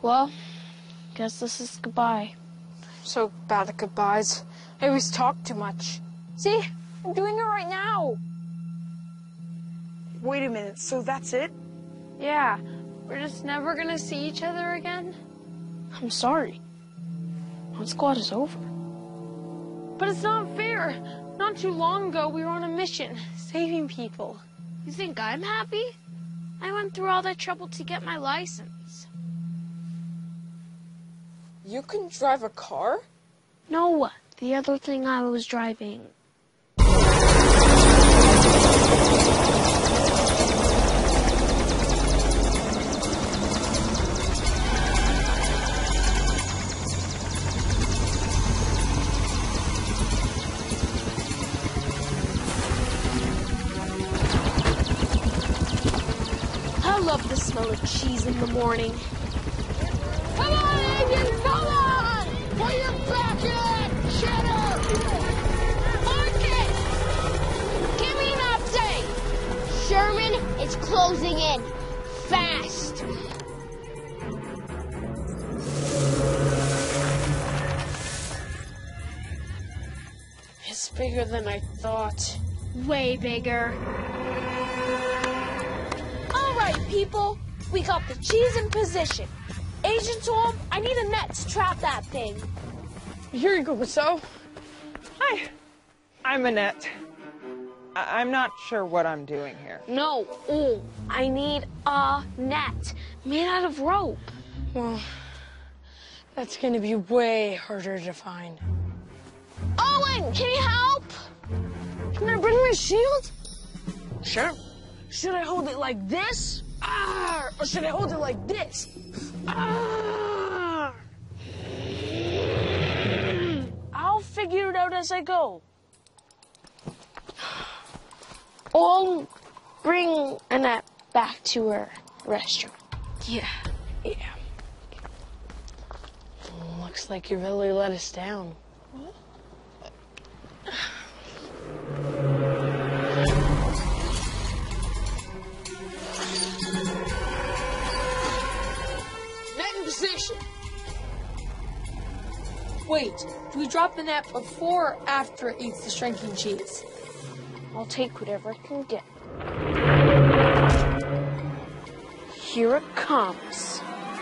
Well, guess this is goodbye. I'm so bad at goodbyes. I always talk too much. See? I'm doing it right now. Wait a minute, so that's it? Yeah, we're just never gonna see each other again? I'm sorry. One squad is over. But it's not fair. Not too long ago, we were on a mission, saving people. You think I'm happy? I went through all that trouble to get my license. You can drive a car? No, the other thing I was driving. I love the smell of cheese in the morning. Come on, Agent, come on! Put your back in! Cheddar! Marcus! Give me an update! Sherman, it's closing in. Fast! It's bigger than I thought. Way bigger. All right, people. We got the cheese in position. Agent Tom, I need a net to trap that thing. Here you go, Gusso. Hi, I'm Annette. I'm not sure what I'm doing here. No, I need a net made out of rope. Well, that's gonna be way harder to find. Owen, can you help? Can I bring my shield? Sure. Should I hold it like this? Or should I hold it like this? I'll figure it out as I go. I'll bring Annette back to her restaurant. Yeah. Looks like you really let us down. Net in position. Wait, do we drop the net before or after it eats the shrinking cheese? I'll take whatever I can get. Here it comes.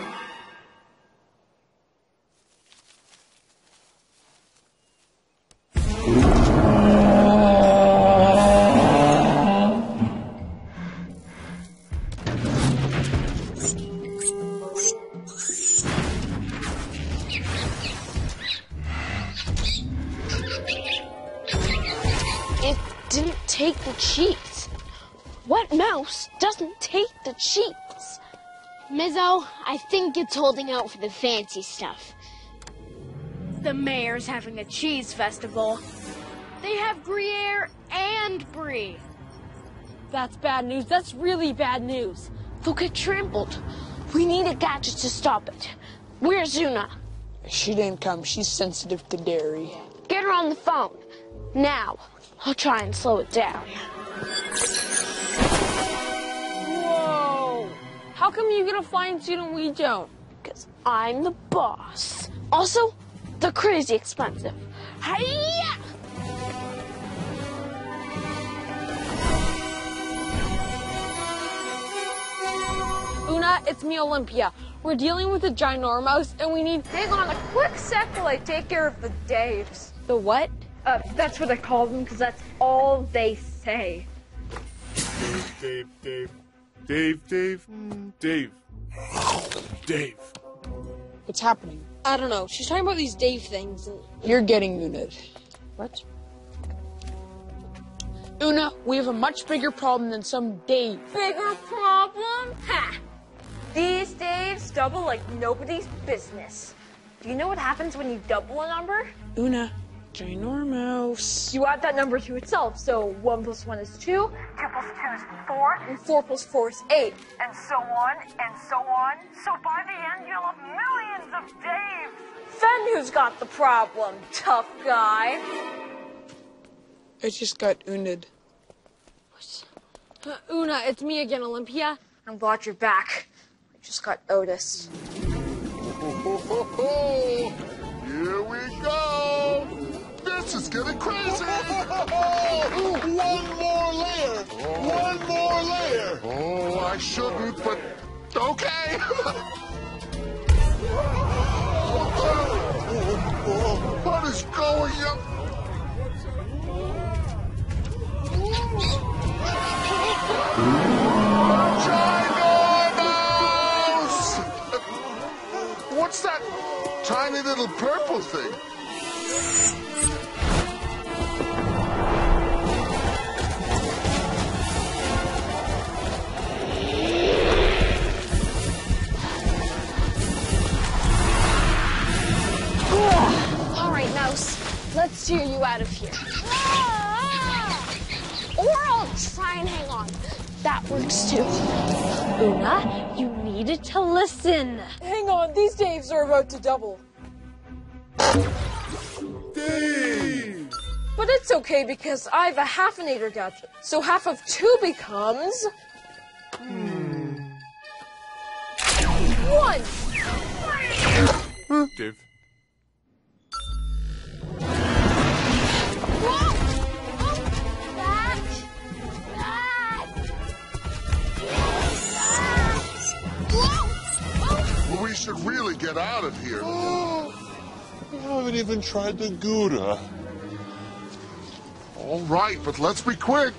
It didn't take the cheese. What mouse doesn't take the cheese? Mizzo, I think it's holding out for the fancy stuff. The mayor's having a cheese festival. They have Gruyere and Brie. That's bad news. That's really bad news. They'll get trampled. We need a gadget to stop it. Where's Una? She didn't come. She's sensitive to dairy. Get her on the phone. Now. I'll try and slow it down. Whoa! How come you get a flying suit and we don't? Because I'm the boss. Also, they're crazy expensive. Hi-ya! Una, it's me, Olympia. We're dealing with a ginormous and we need... Hang on a quick sec while I take care of the Daves. The what? That's what I call them because that's all they say. Dave. What's happening? I don't know. She's talking about these Dave things. You're getting Una. What? Una, we have a much bigger problem than some Dave. Bigger problem? Ha! These Daves double like nobody's business. Do you know what happens when you double a number? Una, ginormous. You add that number to itself, so 1 + 1 is 2, 2 + 2 is 4, and 4 + 4 is 8, and so on, and so on. So by the end, you'll have millions of Daves. Then who's got the problem, tough guy? I just got Una'd. Una, it's me again, Olympia. I'm glad you're back. I just got Otis. Oh, here we go. This is getting crazy. One more layer. One more layer. Oh, I shouldn't, but okay. What is going on? Ginormous! What's that tiny little purple thing? All right, Mouse. Let's steer you out of here. Or I'll try and hang on. That works too. Una, you needed to listen. Hang on, these Daves are about to double. Dave! But it's okay because I have a halfinator gadget. So half of 2 becomes... 1! Dave. We should really get out of here. We haven't even tried the Gouda. All right, but let's be quick.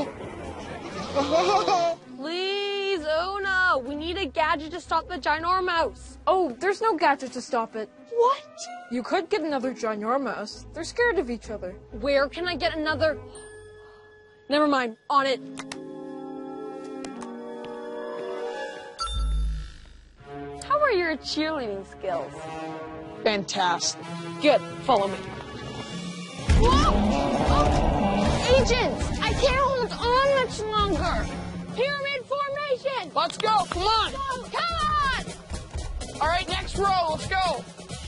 Please, Una. We need a gadget to stop the Ginormous. Oh, there's no gadget to stop it. What? You could get another Ginormous. They're scared of each other. Where can I get another? Never mind. On it. How are your cheerleading skills? Fantastic. Good. Follow me. Whoa! Oh! Agents! I can't hold on much longer. Pyramid formation! Let's go. Come on. Come on! All right, next row. Let's go.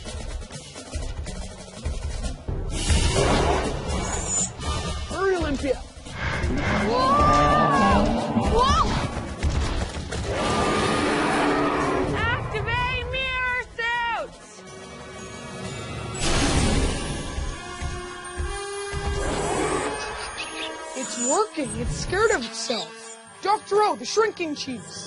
Hurry, Olympia. Whoa! Activate mirror suits! It's working. It's scared of itself. Dr. O, the shrinking cheese.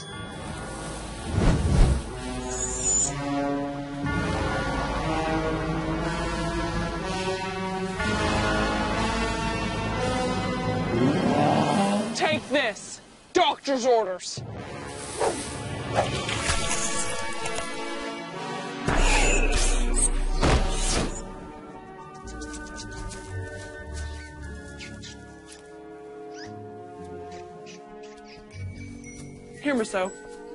Take this. Doctor's orders. Here, Misso.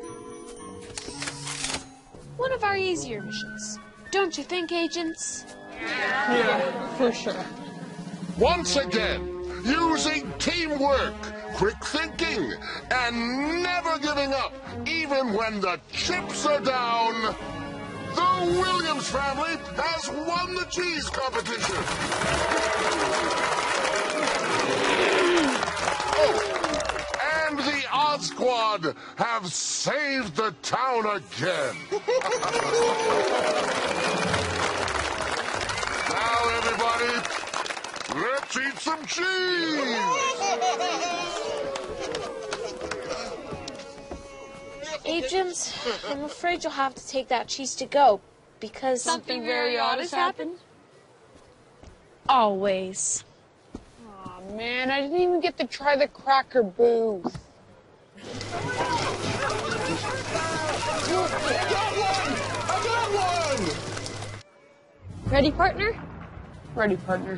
One of our easier missions. Don't you think, agents? Yeah, for sure. Once again, using teamwork, quick thinking, and never giving up, even when the chips are down. The Williams family has won the cheese competition. Oh, and the Odd Squad have saved the town again. Now, everybody, let's eat some cheese. Agents, I'm afraid you'll have to take that cheese to go because Something very odd has happened? always. Aw, man, I didn't even get to try the cracker booth. I got one! Ready, partner? Ready, partner.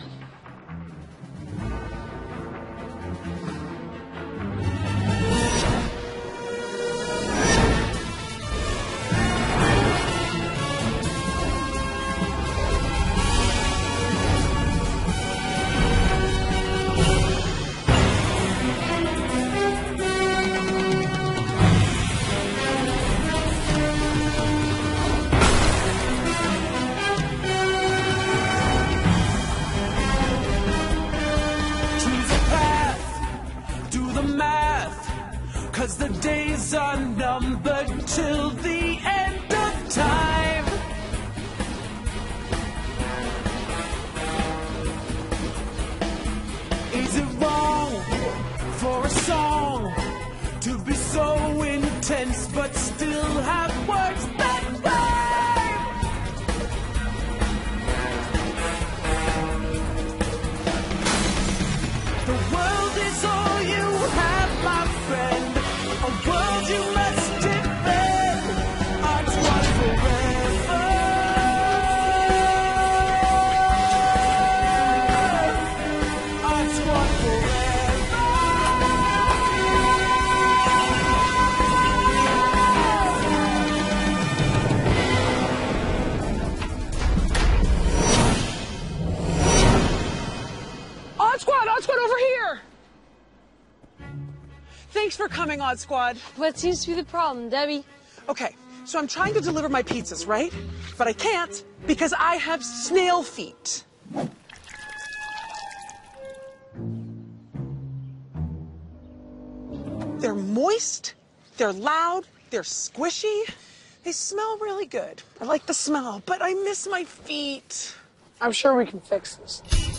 Thanks for coming, Odd Squad. What seems to be the problem, Debbie? Okay, so I'm trying to deliver my pizzas, right? But I can't because I have snail feet. They're moist, they're loud, they're squishy. They smell really good. I like the smell, but I miss my feet. I'm sure we can fix this.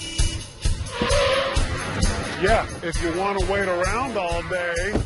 Yeah, if you want to wait around all day.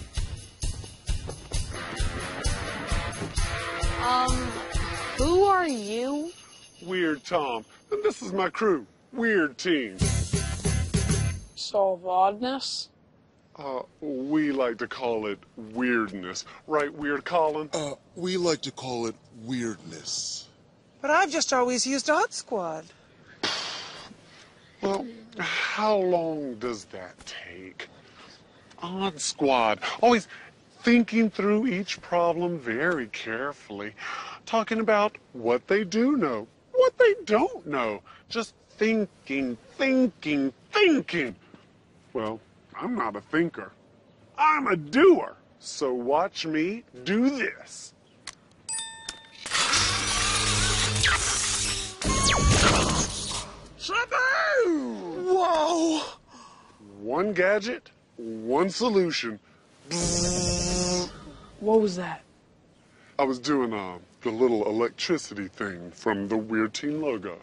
Who are you? Weird Tom. And this is my crew. Weird Team. Solve oddness? We like to call it weirdness. Right, Weird Colin? We like to call it weirdness. But I've just always used Odd Squad. Well, how long does that take? Odd Squad. Always thinking through each problem very carefully. Talking about what they do know, what they don't know. Just thinking. Well, I'm not a thinker. I'm a doer. So watch me do this. Shaboom! Whoa! One gadget, one solution. What was that? I was doing the little electricity thing from the Weird Team logo.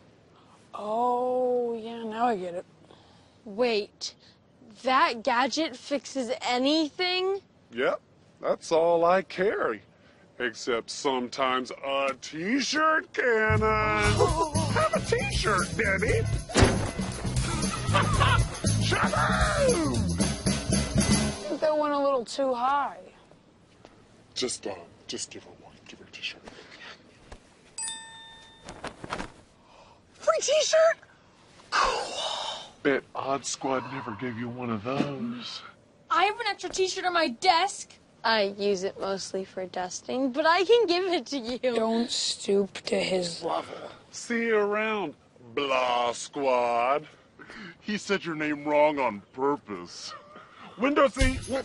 Oh, yeah, now I get it. Wait, that gadget fixes anything? Yep, that's all I carry. Except sometimes a t-shirt cannon. Have a t-shirt, Debbie. Shaboom! I think that went a little too high. Just give her one. Give her a t-shirt. Free t-shirt? Bet Odd Squad never gave you one of those. I have an extra t-shirt on my desk. I use it mostly for dusting, but I can give it to you. Don't stoop to his level. See you around, Blah Squad. He said your name wrong on purpose. Window seat. No.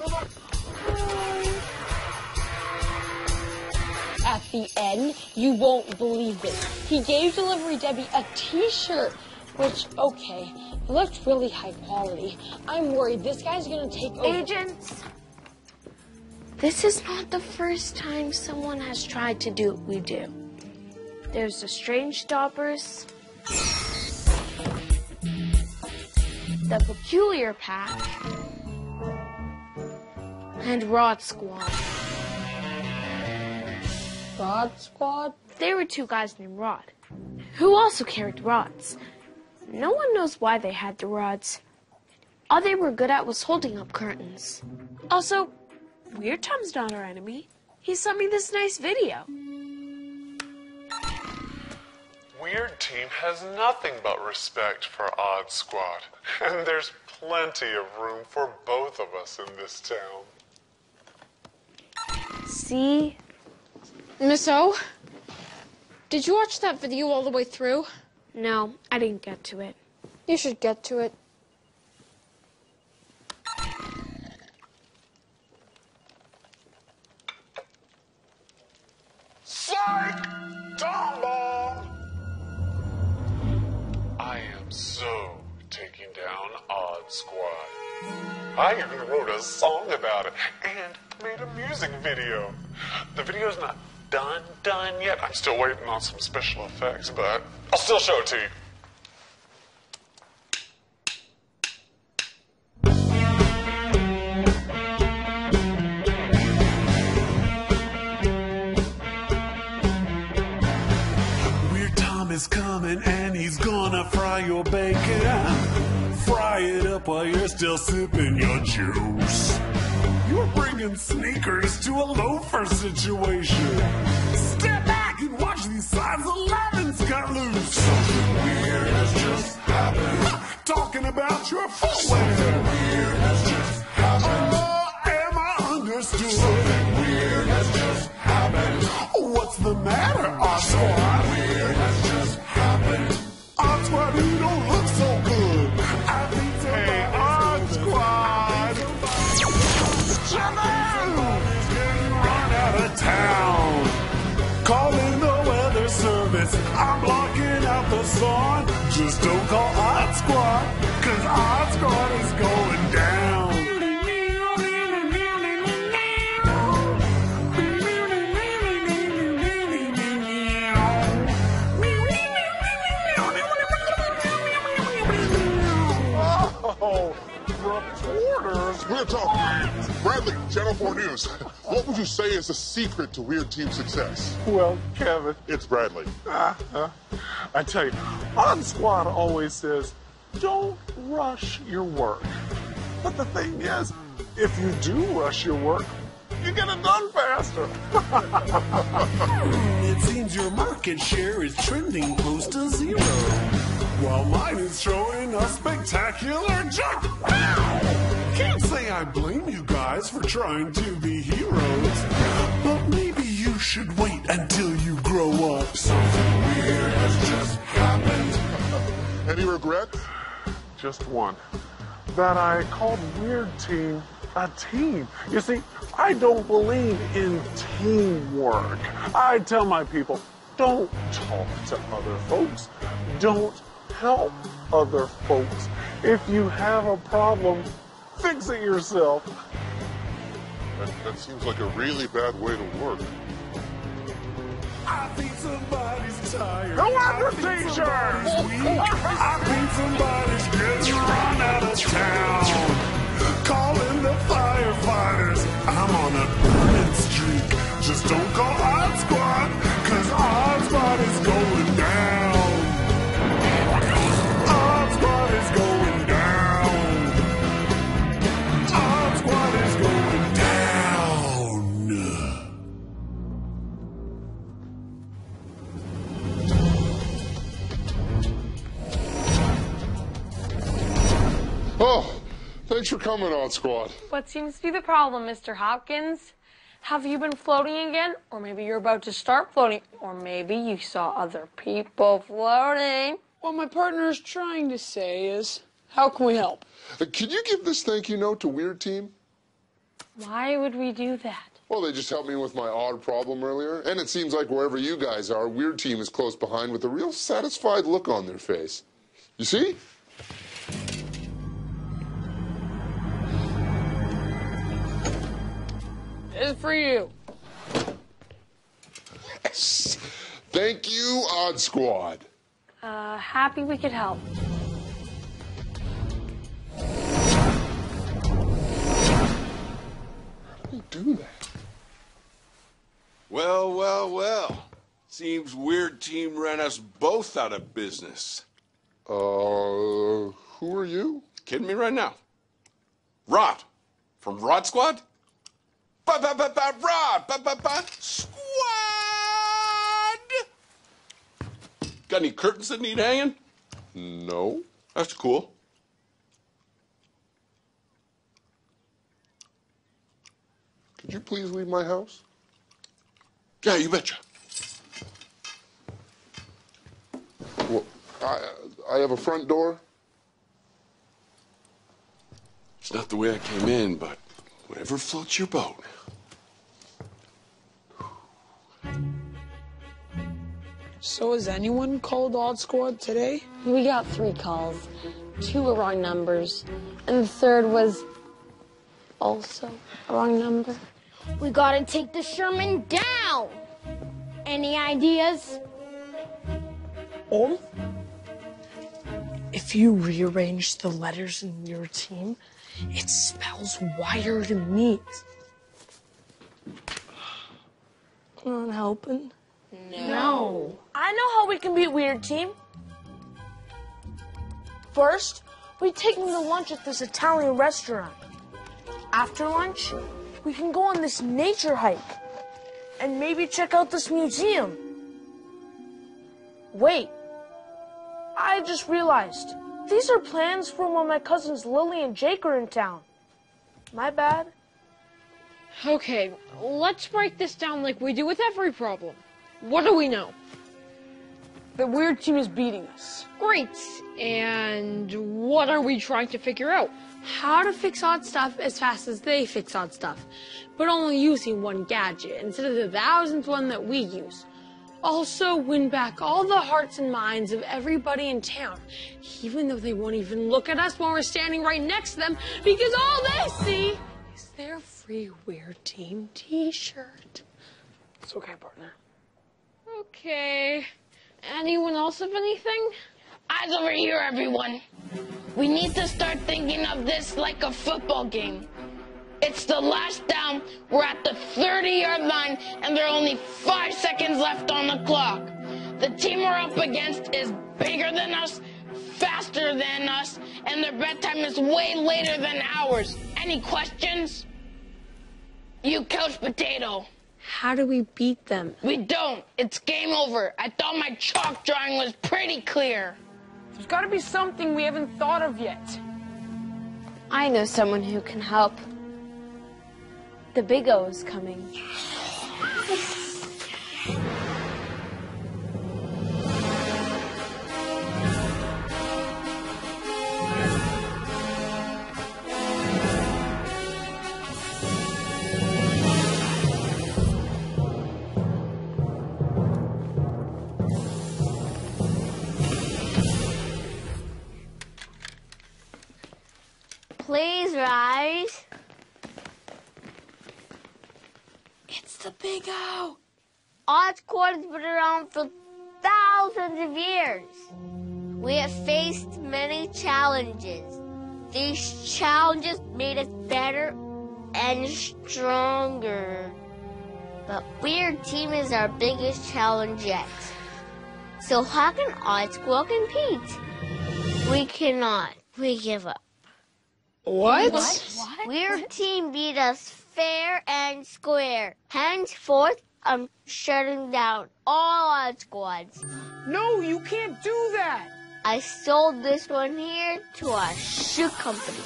At the end, you won't believe it. He gave Delivery Debbie a t-shirt, which, okay, it looked really high quality. I'm worried this guy's gonna take over. Agents, this is not the first time someone has tried to do what we do. There's the Strange Stoppers, the Peculiar Pack, and Rod Squad. Rod Squad? They were two guys named Rod, who also carried rods. No one knows why they had the rods. All they were good at was holding up curtains. Also, Weird Tom's not our enemy. He sent me this nice video. Weird Team has nothing but respect for Odd Squad. And there's plenty of room for both of us in this town. See? Miss O, did you watch that video all the way through? No, I didn't get to it. You should get to it. Psych! Tomball! I am so taking down Odd Squad. I even wrote a song about it and made a music video. The video's not done yet. I'm still waiting on some special effects, but I'll still show it to you. Weird Tom is coming and he's gonna fry your bacon. Fry it up while you're still sipping your juice. You're bringing sneakers to a loafer situation. Step back and watch these size 11s cut loose. Something weird has just happened. Talking about your footwear. Something weird has just happened. Oh, am I understood? Something weird has just happened. What's the matter, Odd Squad? Weird has just happened. Odd Squad, you don't look so good. I think hey, Odd Squad! Calling the weather service, I'm blocking out the sun. Just don't call Odd Squad, cause Odd Squad is going down. Oh, reporters. We're talking. Bradley, Channel 4 News. What would you say is the secret to Weird Team success? Well, Kevin, It's Bradley. I tell you, Odd Squad always says, don't rush your work. But the thing is, if you do rush your work, you get it done faster. It seems your market share is trending close to zero, while mine is showing a spectacular jump. Can't say I blame you guys for trying to be heroes, but maybe you should wait until you grow up. Something weird has just happened. Any regrets? Just one. That I called Weird Team a team. You see, I don't believe in teamwork. I tell my people, don't talk to other folks. Don't help other folks. If you have a problem, fix it yourself. That seems like a really bad way to work. I think somebody's tired. Who wants a t-shirt? I think somebody's getting run out of town. Calling the firefighters. I'm on a burning streak. Just don't call Odd Squad, cause Odd Squad is going down. Odd Squad is going down. Odd Squad is going down. Oh, thanks for coming, Odd Squad. What seems to be the problem, Mr. Hopkins? Have you been floating again? Or maybe you're about to start floating. Or maybe you saw other people floating. What my partner is trying to say is, how can we help? Can you give this thank you note to Weird Team? Why would we do that? Well, they just helped me with my odd problem earlier, and it seems like wherever you guys are, Weird Team is close behind with a real satisfied look on their face. You see? It's for you. Yes. Thank you, Odd Squad. Happy we could help. How do you do that? Well, well, well. Seems Weird Team ran us both out of business. Who are you? Kidding me right now? Rod. From Rod Squad? Rod! Squad! Got any curtains that need hanging? No. That's cool. Could you please leave my house? Yeah, you betcha. Well, I have a front door. It's not the way I came in, but whatever floats your boat. So has anyone called Odd Squad today? We got 3 calls. 2 were wrong numbers. And the third was also a wrong number. We gotta take the Sherman down. Any ideas? If you rearrange the letters in your team, it spells wired meat. Not helping? No. I know how we can beat Weird Team. First, we take them to lunch at this Italian restaurant. After lunch, we can go on this nature hike and maybe check out this museum. Wait, I just realized these are plans for when my cousins Lily and Jake are in town. My bad. Okay, let's break this down like we do with every problem. What do we know? The weird team is beating us. Great. And what are we trying to figure out? How to fix odd stuff as fast as they fix odd stuff, but only using one gadget instead of the thousandth one that we use. Also, win back all the hearts and minds of everybody in town, even though they won't even look at us when we're standing right next to them, because all they see is their free Weird Team t-shirt. It's okay, partner. Okay. Anyone else have anything? Eyes over here, everyone. We need to start thinking of this like a football game. It's the last down, we're at the 30-yard line, and there are only 5 seconds left on the clock. The team we're up against is bigger than us, faster than us, and their bedtime is way later than ours. Any questions? You, Couch Potato. How do we beat them? We don't. It's game over. I thought my chalk drawing was pretty clear. There's got to be something we haven't thought of yet. I know someone who can help. The Big O is coming. Please rise. It's the Big O. Odd Squad has been around for thousands of years. We have faced many challenges. These challenges made us better and stronger. But Weird Team is our biggest challenge yet. So how can Odd Squad compete? We cannot. We give up. What? Weird Team beat us fair and square. Henceforth, I'm shutting down all Odd Squads. No, you can't do that. I sold this one here to a shoe company.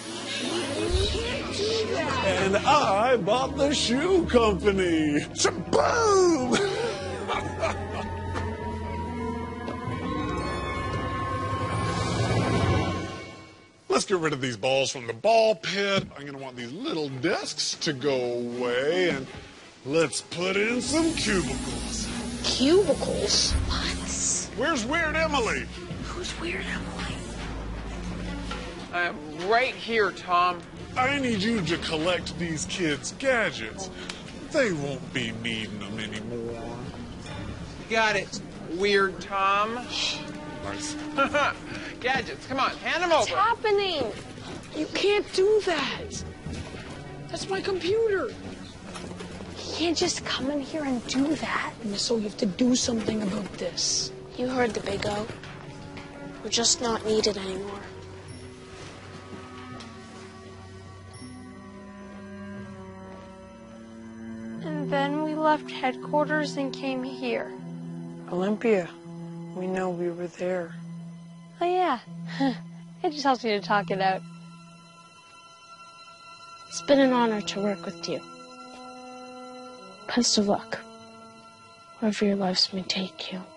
And I bought the shoe company. Shaboom! Let's get rid of these balls from the ball pit. I'm gonna want these little desks to go away, and let's put in some cubicles. Cubicles? What? Where's Weird Emily? Who's Weird Emily? I'm right here, Tom. I need you to collect these kids' gadgets. They won't be needing them anymore. Got it, Weird Tom. Nice. Gadgets, come on, hand them over. What's happening? You can't do that. That's my computer. You can't just come in here and do that. So you have to do something about this. You heard the Big O. We're just not needed anymore. And then we left headquarters and came here. Olympia, we know we were there. Oh, yeah. It just helps me to talk it out. It's been an honor to work with you. Best of luck, wherever your lives may take you.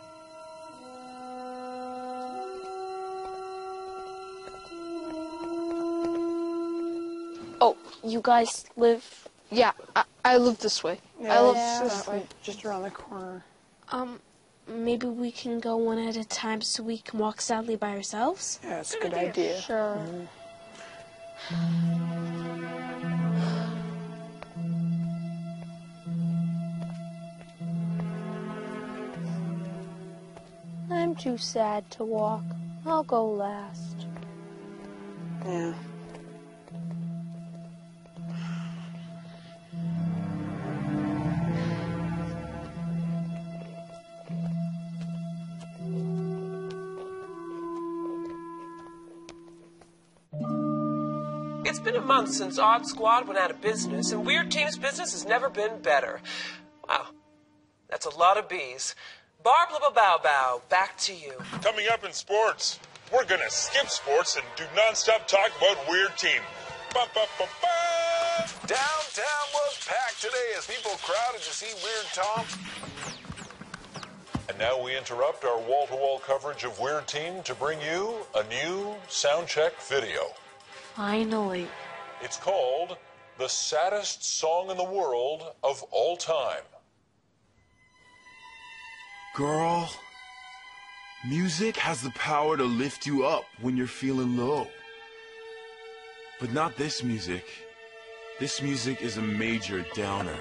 Oh, you guys live... Yeah, I live this way. Yeah, I live that way, just around the corner. Maybe we can go one at a time so we can walk sadly by ourselves? Yeah, it's a good idea. Sure. I'm too sad to walk. I'll go last. Yeah. It's been a month since Odd Squad went out of business, and Weird Team's business has never been better. Wow, that's a lot of bees. Barb Lubba Bow Bow, back to you. Coming up in sports, we're gonna skip sports and do non-stop talk about Weird Team. Ba-ba-ba-ba! Downtown was packed today as people crowded to see Weird Tom. And now we interrupt our wall-to-wall coverage of Weird Team to bring you a new soundcheck video. Finally. It's called The Saddest Song in the World of All Time. Girl, music has the power to lift you up when you're feeling low. But not this music. This music is a major downer.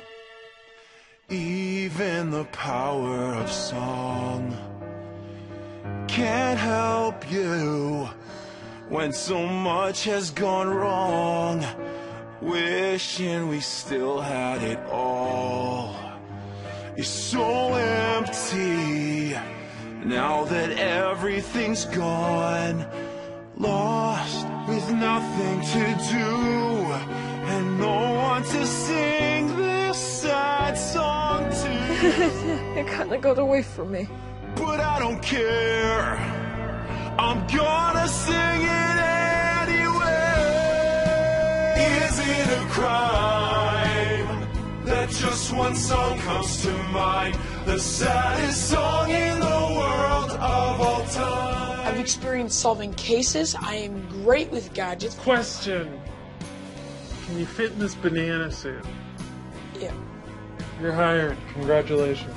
Even the power of song can't help you when so much has gone wrong. Wishing we still had it all is so empty now that everything's gone. Lost with nothing to do and no one to sing this sad song to. It kinda got away from me. But I don't care, I'm gonna sing it anyway. Is it a crime that just one song comes to mind? The saddest song in the world of all time. I've experienced solving cases. I am great with gadgets. Question. Can you fit in this banana suit? Yeah. You're hired. Congratulations.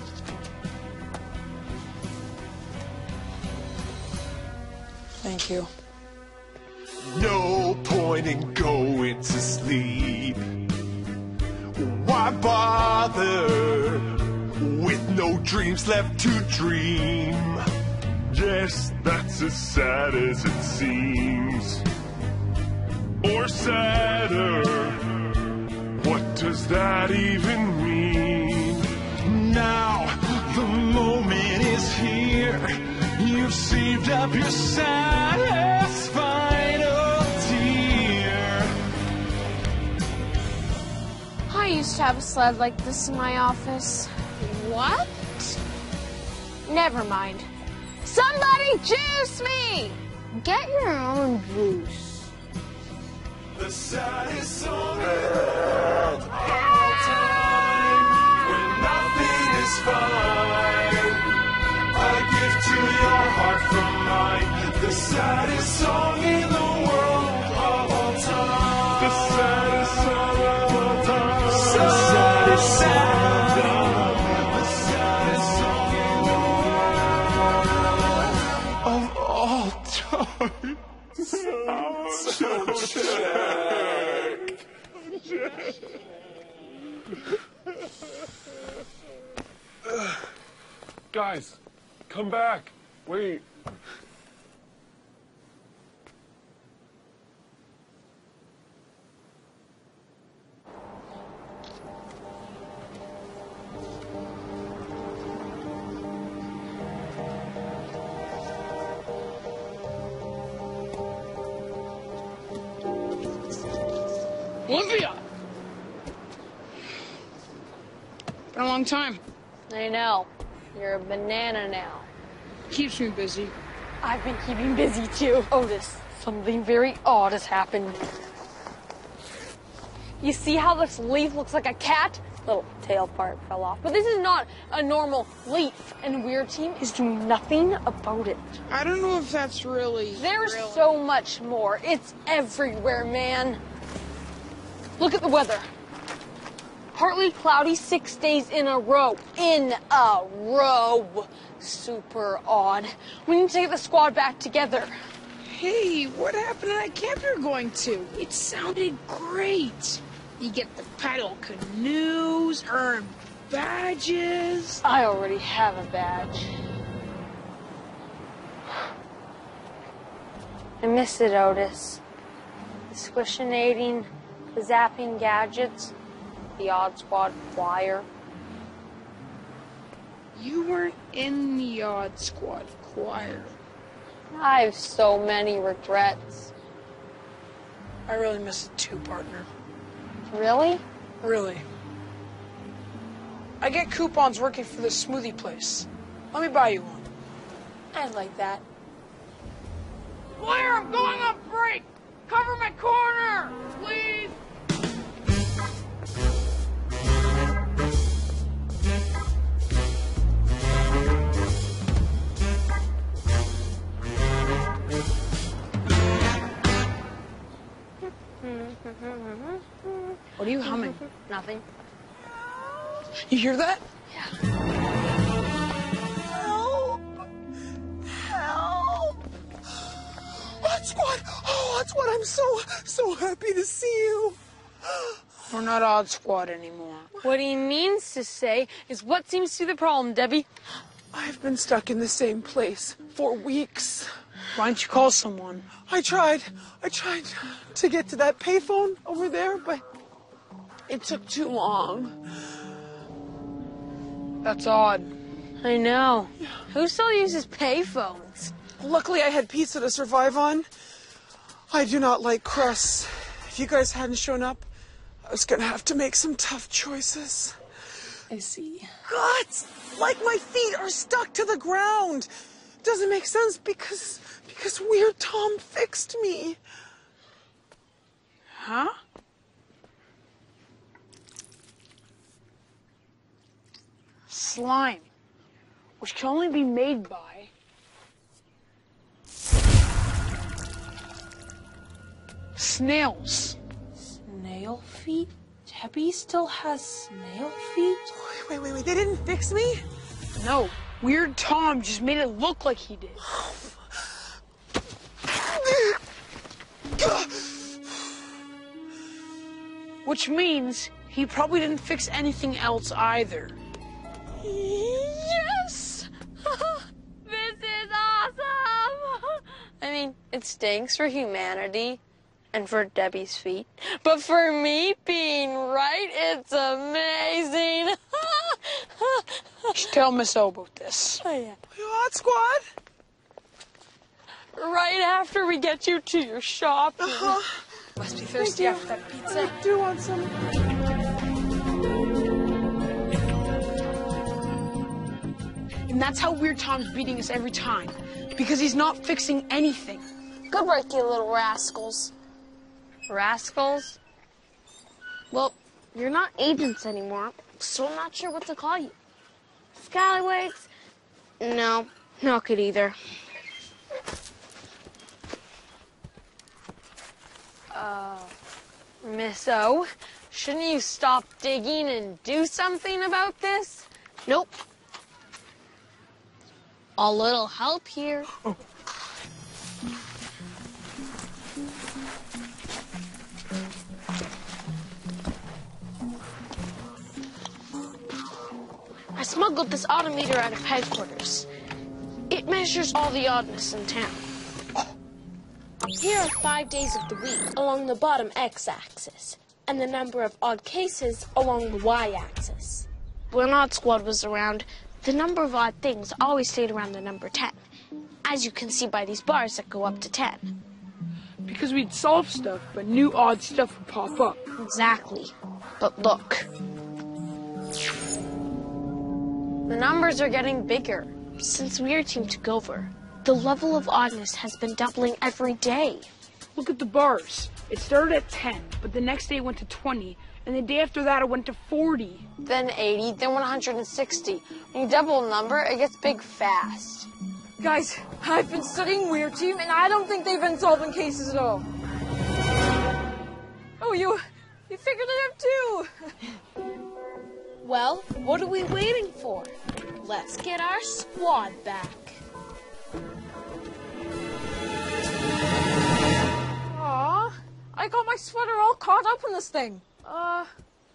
Thank you. No point in going to sleep. Why bother with no dreams left to dream? Yes, that's as sad as it seems. Or sadder. What does that even mean? Now the moment is here. You've saved up your saddest final tear. I used to have a sled like this in my office. What? Never mind. Somebody juice me! Get your own juice. The saddest song in the world of all time, when nothing is fine. A gift to your heart from mine. The saddest song in the world of all time. The saddest song of all time. The saddest song. The saddest song in the world of all time. Guys, come back. Wait. Olivia! Been a long time. I know. You're a banana now. Keeps me busy. I've been keeping busy too. Otis, something very odd has happened. You see how this leaf looks like a cat? Little tail part fell off. But this is not a normal leaf, and Weird Team is doing nothing about it. I don't know if that's really... There's so much more. It's everywhere, man. Look at the weather. Partly cloudy 6 days in a row. In a row. Super odd. We need to get the squad back together. Hey, what happened to that camp you're going to? It sounded great. You get to paddle canoes, earn badges. I already have a badge. I miss it, Otis. The squishinating, the zapping gadgets, the Odd Squad choir. You weren't in the Odd Squad choir. I have so many regrets. I really miss it too, partner. Really? Really. I get coupons working for the smoothie place. Let me buy you one. I like that. Blair, I'm going off break! Cover my corner, please! Nothing. You hear that? Help! Help! Odd Squad! Oh, Odd Squad, I'm so happy to see you. We're not Odd Squad anymore. What he means to say is what seems to be the problem, Debbie? I've been stuck in the same place for weeks. Why don't you call someone? I tried to get to that payphone over there, but it took too long. That's odd. I know. Who still uses payphones? Luckily, I had pizza to survive on. I do not like crusts. If you guys hadn't shown up, I was gonna have to make some tough choices. I see. God, like my feet are stuck to the ground. Doesn't make sense because Weird Tom fixed me. Huh? Slime, which can only be made by snails. Snail feet? Debbie still has snail feet? Wait, they didn't fix me? No, Weird Tom just made it look like he did. Which means he probably didn't fix anything else either. Yes! This is awesome! I mean, it stinks for humanity and for Debbie's feet. But for me being right, it's amazing. You should tell Miss O about this. Oh, yeah. Odd Squad? Right after we get you to your shop. Must be thirsty after that pizza. I do want some. And that's how Weird Tom's beating us every time. Because he's not fixing anything. Good work, you little rascals. Rascals? Well, you're not agents anymore, so I'm not sure what to call you. Scallywags? No, not good either. Miss O, shouldn't you stop digging and do something about this? Nope. A little help here. I smuggled this odometer out of headquarters. It measures all the oddness in town. Here are 5 days of the week along the bottom x-axis, and the number of odd cases along the y-axis. When Odd Squad was around, the number of odd things always stayed around the number 10, as you can see by these bars that go up to 10. Because we'd solve stuff, but new odd stuff would pop up. Exactly. But look. The numbers are getting bigger. Since Weird Team took over, the level of oddness has been doubling every day. Look at the bars. It started at 10, but the next day it went to 20, and the day after that it went to 40. Then 80, then 160. When you double a number, it gets big fast. Guys, I've been studying Weird Team, and I don't think they've been solving cases at all. Oh, you figured it out too. Well, what are we waiting for? Let's get our squad back. Aw, I got my sweater all caught up in this thing. I'll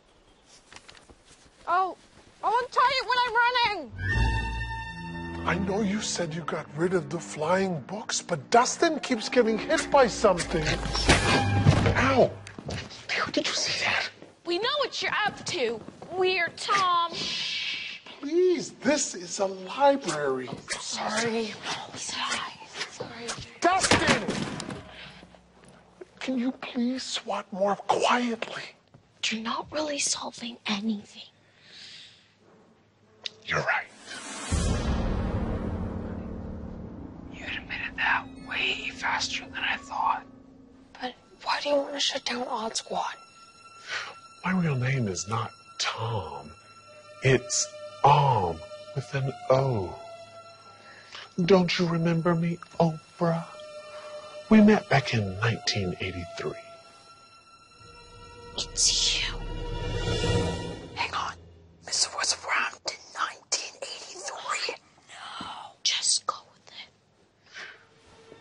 untie it when I'm running. I know you said you got rid of the flying books, but Dustin keeps getting hit by something. Ow! How did you see that? We know what you're up to, Weird Tom. Please, this is a library. Sorry. Sorry. Dustin! Can you please swat more quietly? You're not really solving anything. You're right. You admitted that way faster than I thought. But why do you want to shut down Odd Squad? My real name is not Tom. It's with an O. Don't you remember me, Oprah? We met back in 1983. It's you.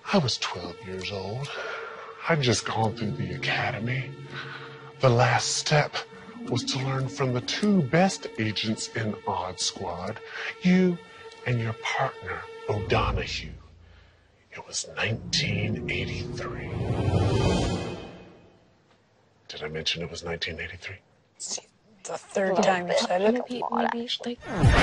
I was 12 years old. I'd just gone through the academy. The last step was to learn from the two best agents in Odd Squad, you and your partner, O'Donoghue. It was 1983. Did I mention it was 1983? See, the third time you said it. Maybe like...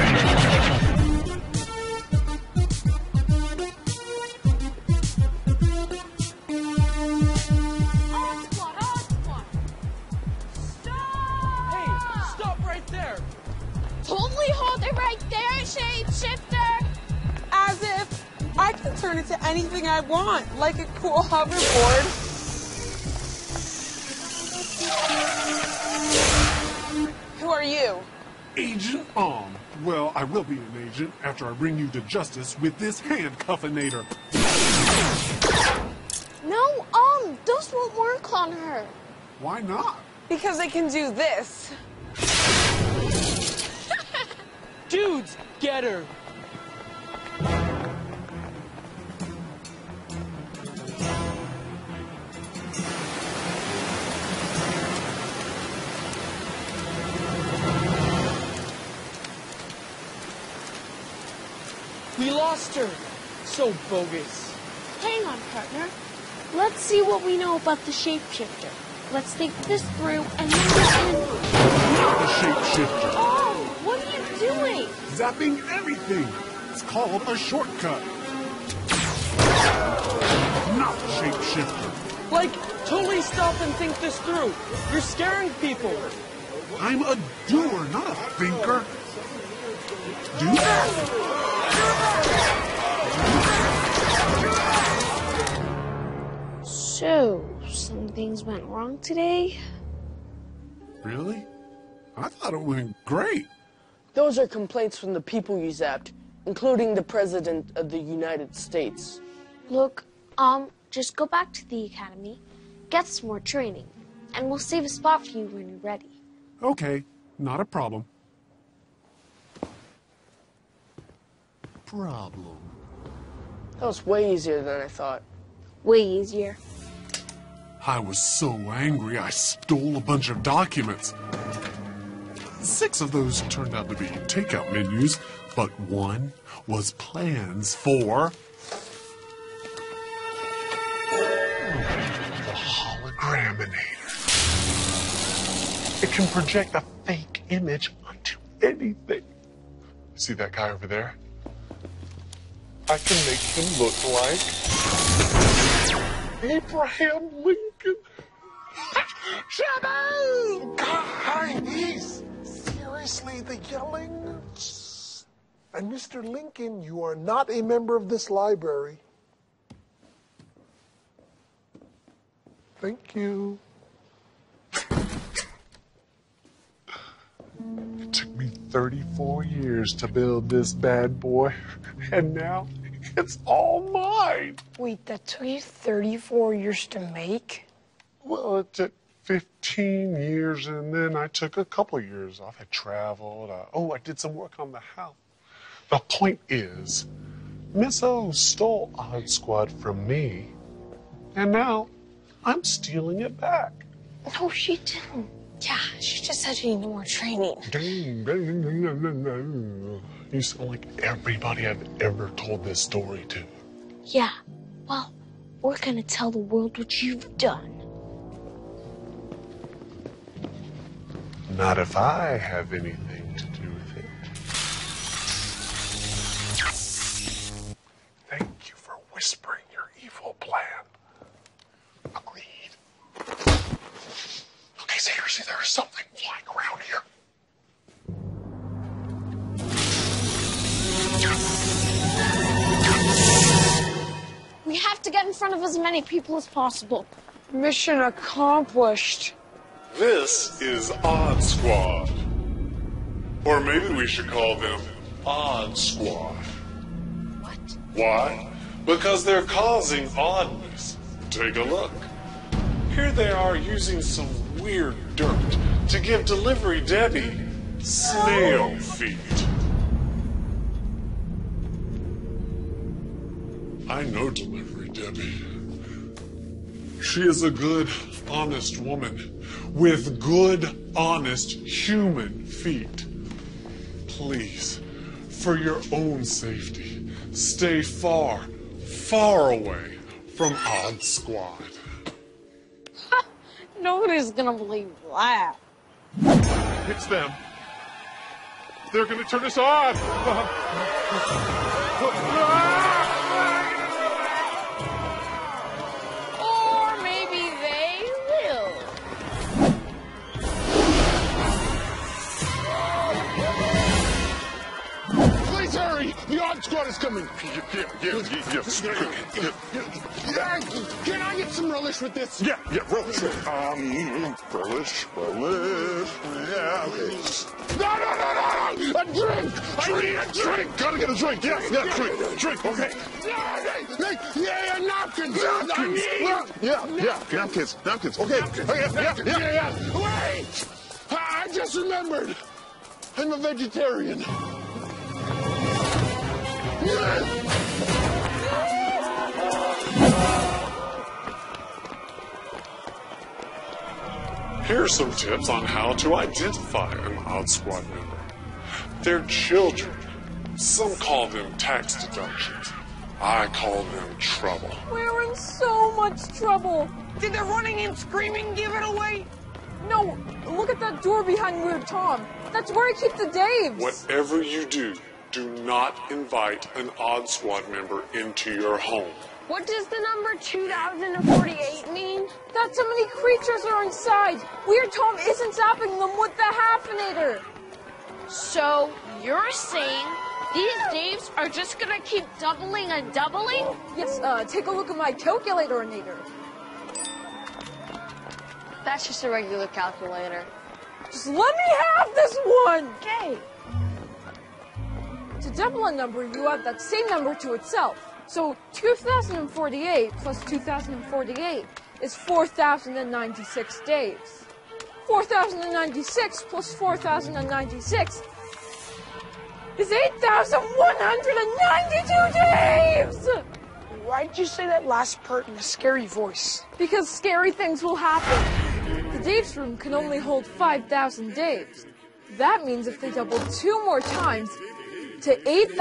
Totally hold it right there, shapeshifter! As if I can turn it to anything I want, like a cool hoverboard. Who are you? Agent Well, I will be an agent after I bring you to justice with this handcuffinator. No, those won't work on her. Why not? Because I can do this. Dudes, get her! We lost her! So bogus. Hang on, partner. Let's see what we know about the shapeshifter. Let's think this through and then we can... Not the shapeshifter. Oh, what are you doing? Zapping everything. It's called a shortcut. Not the shapeshifter. Like, totally stop and think this through. You're scaring people. I'm a doer, not a thinker. Do that. So, some things went wrong today? Really? I thought it went great. Those are complaints from the people you zapped, including the President of the United States. Look, just go back to the academy, get some more training, and we'll save a spot for you when you're ready. Okay, not a problem. Problem. That was way easier than I thought. Way easier. I was so angry I stole a bunch of documents. 6 of those turned out to be takeout menus, but one was plans for the holograminator. It can project a fake image onto anything. See that guy over there? I can make him look like Abraham Lincoln. Shadow! Guys! Seriously, the yelling? And Mr. Lincoln, you are not a member of this library. Thank you. It took me 34 years to build this bad boy, and now it's all mine. Wait, that took you 34 years to make? Well, it took 15 years, and then I took a couple years off. I traveled. I did some work on the house. The point is, Miss O stole Odd Squad from me, and now I'm stealing it back. No, she didn't. Yeah, she just said she needed more training. You sound like everybody I've ever told this story to. Yeah, well, we're gonna tell the world what you've done. Not if I have anything to do with it. Thank you for whispering your evil plan. Agreed. Okay, seriously, there is something flying around here. We have to get in front of as many people as possible. Mission accomplished. This is Odd Squad. Or maybe we should call them Odd Squad. What? Why? Because they're causing oddness. Take a look. Here they are using some weird dirt to give Delivery Debbie snail feet. I know Delivery Debbie. She is a good, honest woman with good, honest human feet. Please, for your own safety, stay far, far away from Odd Squad. Nobody's gonna believe that. It's them. They're gonna turn us on. Or maybe they will. Please hurry! The Odd Squad is coming! Can I get some relish with this? Yeah, relish. Relish. Yeah, okay. No! A drink! I need a drink! Gotta get a drink. Yeah, drink. Okay. Yeah, napkins! Napkins. Okay. Yeah. Wait! I just remembered. I'm a vegetarian. Here are some tips on how to identify an Odd Squad member. They're children. Some call them tax deductions. I call them trouble. We're in so much trouble. Did the running and screaming give it away? No, look at that door behind Weird Tom. That's where I keep the Daves. Whatever you do not invite an Odd Squad member into your home. What does the number 2048 mean? That's how many creatures are inside. Weird Tom isn't zapping them with the Halfinator. So you're saying these Daves are just gonna keep doubling and doubling? Yes, take a look at my calculator-inator. That's just a regular calculator. Just let me have this one! Okay. To double a number, you add that same number to itself. So 2048 plus 2048 is 4,096 days. 4,096 plus 4,096 is 8,192 days! Why'd you say that last part in a scary voice? Because scary things will happen. The Dave's room can only hold 5,000 Daves. That means if they double 2 more times to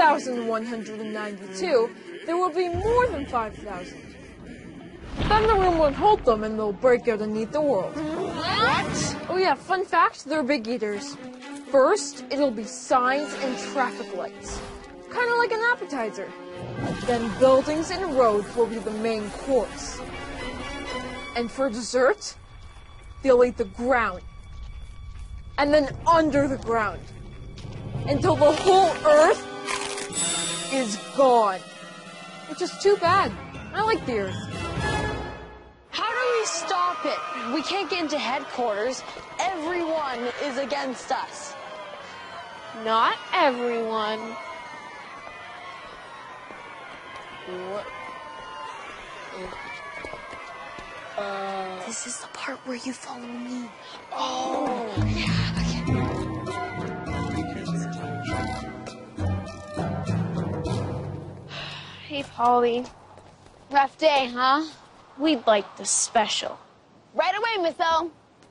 8,192, there will be more than 5,000. Then the room won't hold them and they'll break out and eat the world. What? Oh yeah, fun fact, they're big eaters. First, it'll be signs and traffic lights. Kind of like an appetizer. Then buildings and roads will be the main course. And for dessert, they'll eat the ground. And then under the ground. Until the whole earth is gone. Which is too bad. I like the earth. How do we stop it? We can't get into headquarters. Everyone is against us. Not everyone. What? This is the part where you follow me. Oh, yeah, okay. Hey, Polly. Rough day, huh? We'd like the special. Right away, Miss O.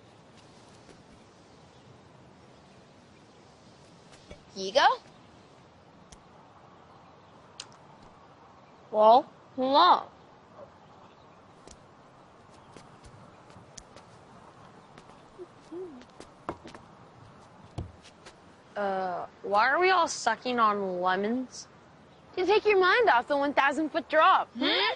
Here you go. Well, hello. Why are we all sucking on lemons? To take your mind off the 1,000-foot drop.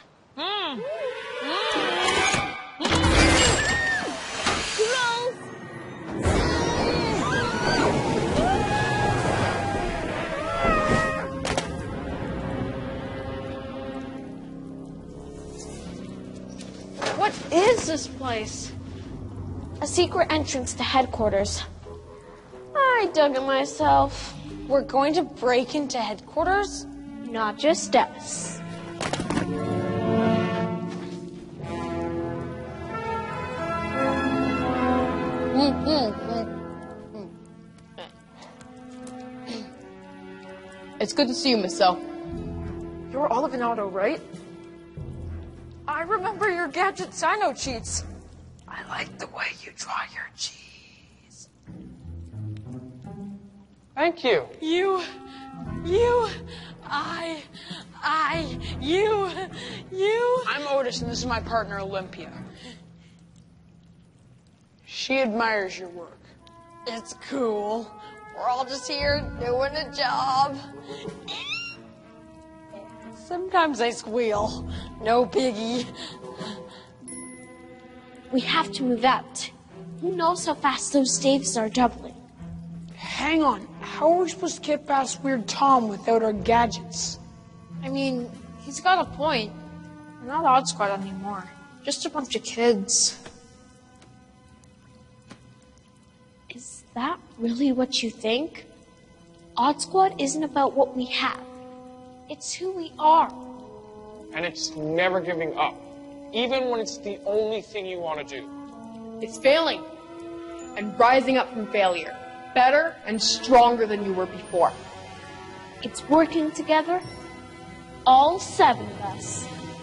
What is this place? A secret entrance to headquarters. I dug it myself. We're going to break into headquarters? Not just us. It's good to see you, Miss O. You're Olive and Otto, right? I remember your gadget Sino cheats. I like the way you draw your cheese. Thank you. You, I'm Otis, and this is my partner, Olympia. She admires your work. It's cool. We're all just here doing a job. Sometimes I squeal. No biggie. We have to move out. Who knows how fast those staves are doubling? Hang on. How are we supposed to get past Weird Tom without our gadgets? I mean, he's got a point. We're not Odd Squad anymore. Just a bunch of kids. Is that really what you think? Odd Squad isn't about what we have. It's who we are. And it's never giving up, even when it's the only thing you want to do. It's failing and rising up from failure. Better and stronger than you were before. It's working together. All 7 of us.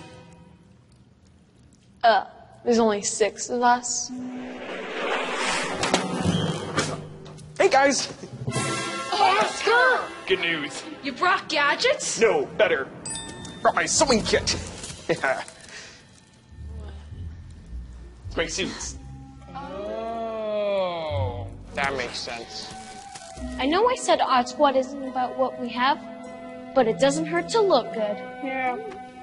There's only 6 of us. Hey, guys. Oscar! Good news. You brought gadgets? No, better. Brought my sewing kit. Yeah. My suits. Oh, that makes sense. I know I said Odd Squad isn't about what we have, but it doesn't hurt to look good. Yeah.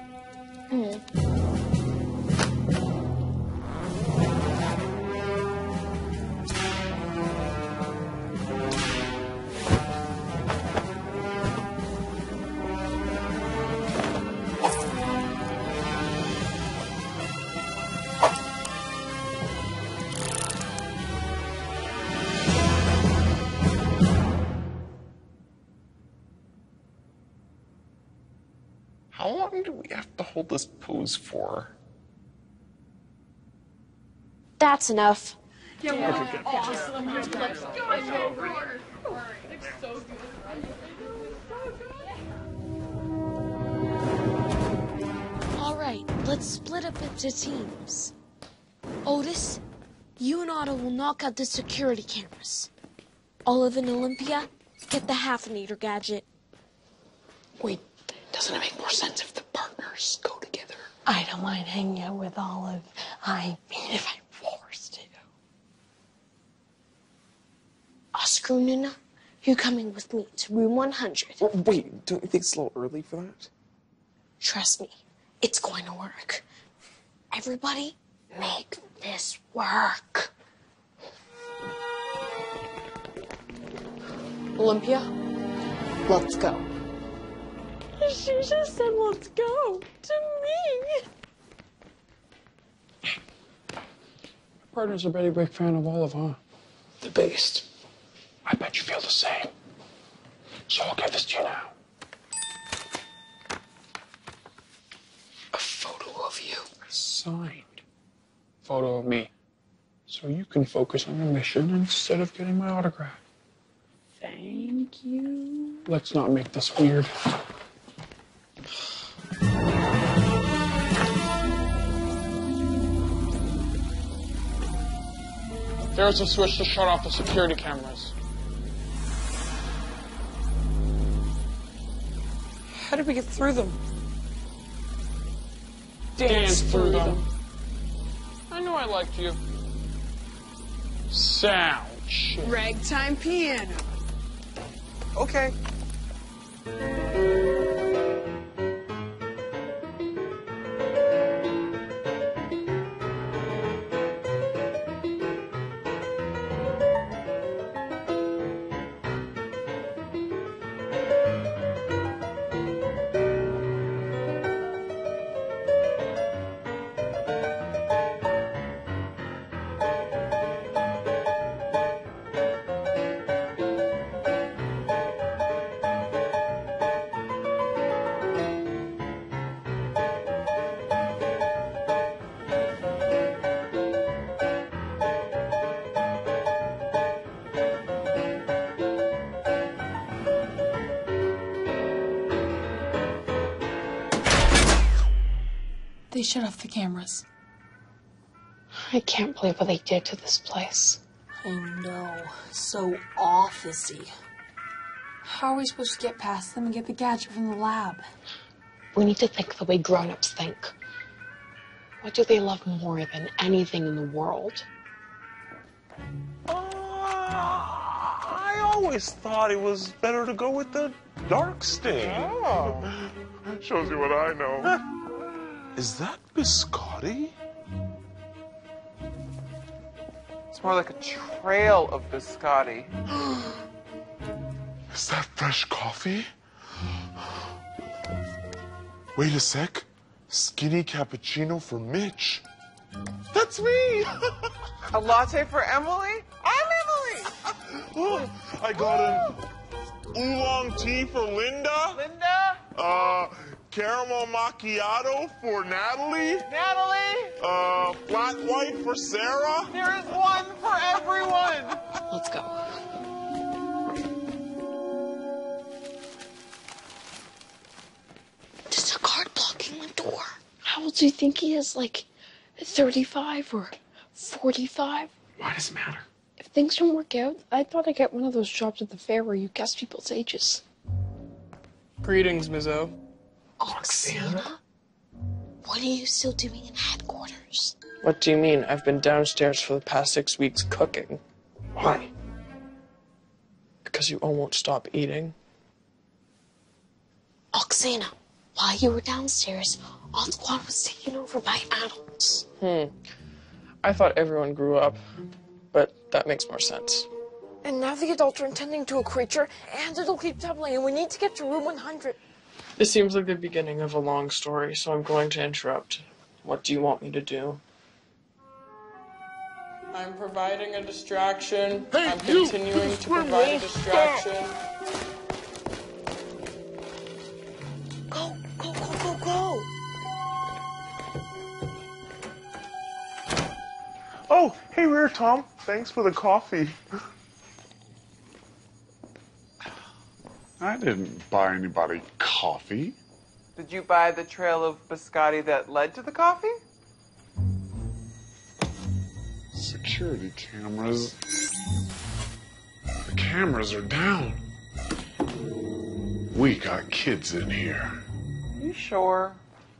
How long do we have to hold this pose for? That's enough. Awesome. All right, let's split up into teams. Otis, you and Otto will knock out the security cameras. Olive and Olympia, get the half-an-eater gadget. Wait, doesn't it make more sense if the partners go together? I don't mind hanging out with Olive. I mean, if I'm forced to. Oscar and Nuna, you're coming with me to room 100. Oh, wait, don't you think it's a little early for that? Trust me, it's going to work. Everybody, make this work. Olympia, let's go. She just said, let's go, to me. Partner's a very big fan of Olive, huh? The biggest. I bet you feel the same. So I'll give this to you now. A photo of you. A signed photo of me. So you can focus on your mission instead of getting my autograph. Thank you. Let's not make this weird. There's a switch to shut off the security cameras. How did we get through them? Dance through them. I knew I liked you. Sound shit. Ragtime piano. Okay. They shut off the cameras. I can't believe what they did to this place. I know. So officey. How are we supposed to get past them and get the gadget from the lab? We need to think the way grown-ups think. What do they love more than anything in the world? I always thought it was better to go with the dark stain. Oh. Shows you what I know. Is that biscotti? It's more like a trail of biscotti. Is that fresh coffee? Wait a sec. Skinny cappuccino for Mitch. That's me! A latte for Emily? I'm Emily! Oh, I got an oolong tea for Linda. Linda? Caramel macchiato for Natalie. Natalie? Flat white for Sarah. There is one for everyone! Let's go. There's a guard blocking the door. How old do you think he is? Like 35 or 45? Why does it matter? If things don't work out, I thought I'd get one of those jobs at the fair where you guess people's ages. Greetings, Mizzo. Oksana? What are you still doing in headquarters? What do you mean? I've been downstairs for the past 6 weeks cooking. Why? Because you all won't stop eating. Oksana, while you were downstairs, Odd Squad was taken over by adults. I thought everyone grew up, but that makes more sense. And now the adults are intending to a creature, and it'll keep doubling, and we need to get to room 100. This seems like the beginning of a long story, so I'm going to interrupt. What do you want me to do? I'm providing a distraction. Hey, I'm continuing to provide a distraction. Go, go, go, go, go! Oh, hey, Rare Tom. Thanks for the coffee. I didn't buy anybody coffee. Did you buy the trail of biscotti that led to the coffee? Security cameras. The cameras are down. We got kids in here. You sure?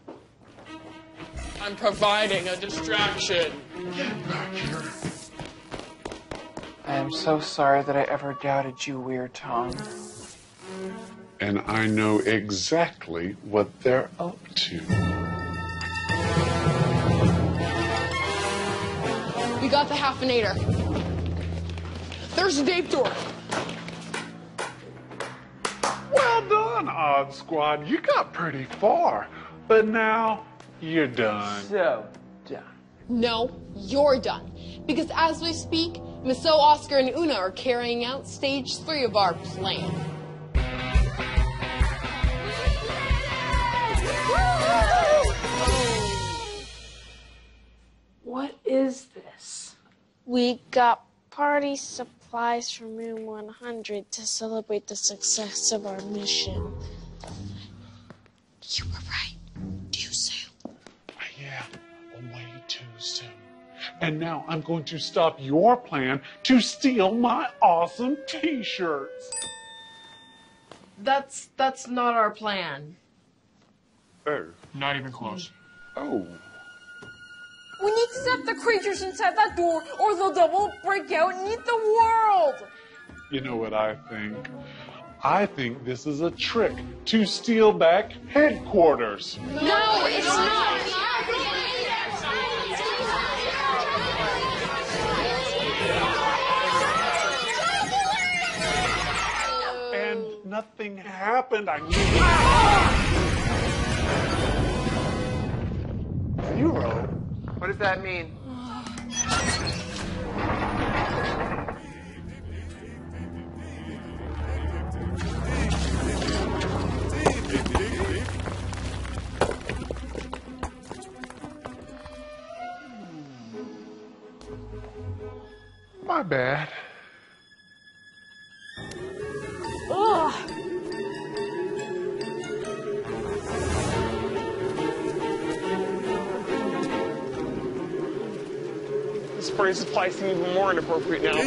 I'm providing a distraction. Get back here. I am so sorry that I ever doubted you, Weird Tom. And I know exactly what they're up to. We got the half-nator. There's the Dave door. Well done, Odd Squad. You got pretty far. But now, you're done. So done. No, you're done. Because as we speak, Misso, Oscar, and Una are carrying out stage 3 of our plan. What is this? We got party supplies from room 100 to celebrate the success of our mission. You were right. Too soon. Yeah, way too soon. And now I'm going to stop your plan to steal my awesome t-shirts. That's not our plan. Oh. Not even close. Oh. We need to stop the creatures inside that door, or they'll double break out and eat the world! You know what I think? I think this is a trick to steal back headquarters. No, it's not! And nothing happened. I knew it. 0. What does that mean? My bad. Ugh. spray supply seem even more inappropriate now.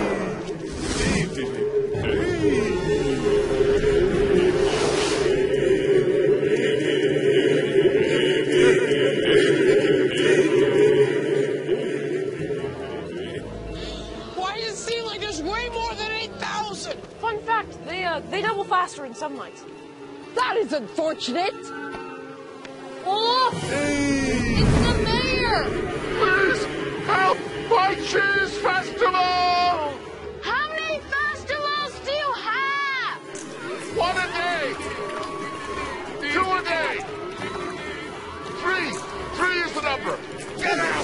Why does it seem like there's way more than 8,000? Fun fact, they double faster in sunlight. That is unfortunate. Oh, it's the mayor! Please help my cheese festival! How many festivals do you have? 1 a day. 2 a day. 3. 3 is the number. Get out!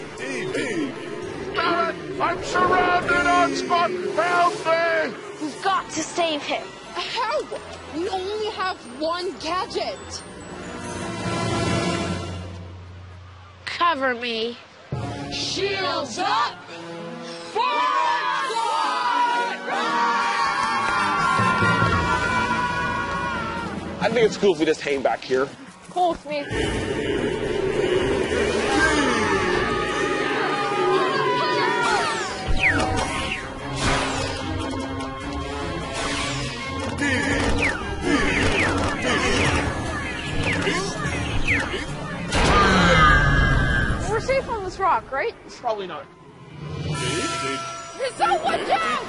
Damn it! I'm surrounded, Oddspot! Help me! We've got to save him. How? We only have one gadget. Cover me. Shields up! I think it's cool if we just hang back here. Cool with me. We're safe on this rock, right? Probably not. There's someone down!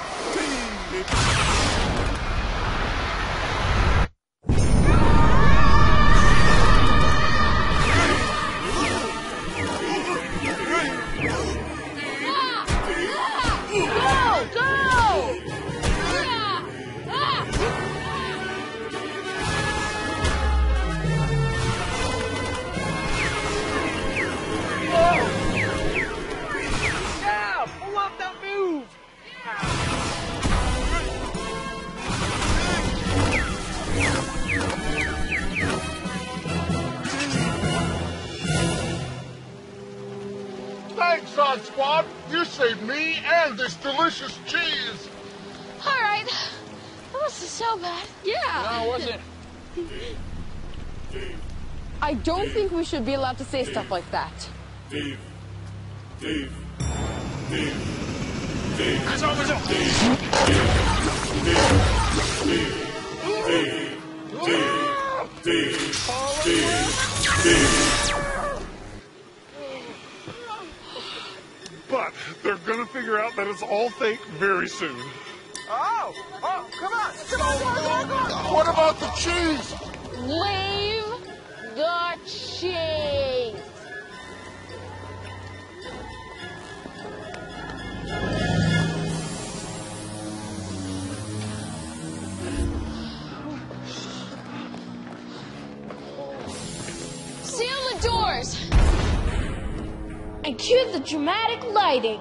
Thanks, Odd Squad. You saved me and this delicious cheese. All right. That wasn't so bad. Yeah. No, was it? I don't think we should be allowed to say stuff like that. Dave. Dave. It's over. But they're gonna figure out that it's all fake very soon. Oh, come on. Come on. What about the cheese? Leave the cheese. Seal the doors. And cue the dramatic lighting.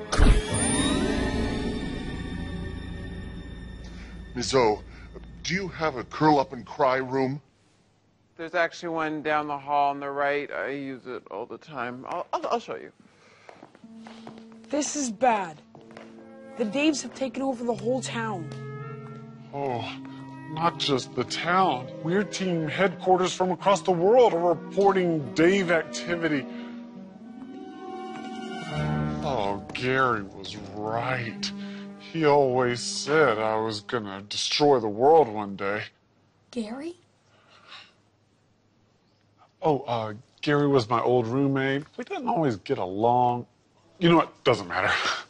Miss O, do you have a curl up and cry room? There's actually one down the hall on the right. I use it all the time. I'll show you. This is bad. The Daves have taken over the whole town. Oh, not just the town. Weird Team headquarters from across the world are reporting Dave activity. Oh, Gary was right. He always said I was gonna destroy the world one day. Gary? Oh, Gary was my old roommate. We didn't always get along. You know what? Doesn't matter.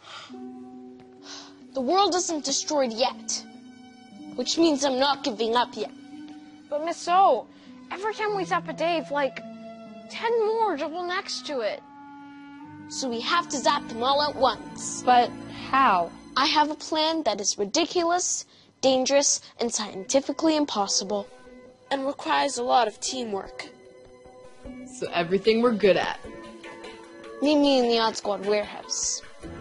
The world isn't destroyed yet, which means I'm not giving up yet. But Miss O, every time we zap a Dave, like 10 more double next to it. So we have to zap them all at once. But how? I have a plan that is ridiculous, dangerous, and scientifically impossible, and requires a lot of teamwork. So everything we're good at. Meet me in the Odd Squad warehouse.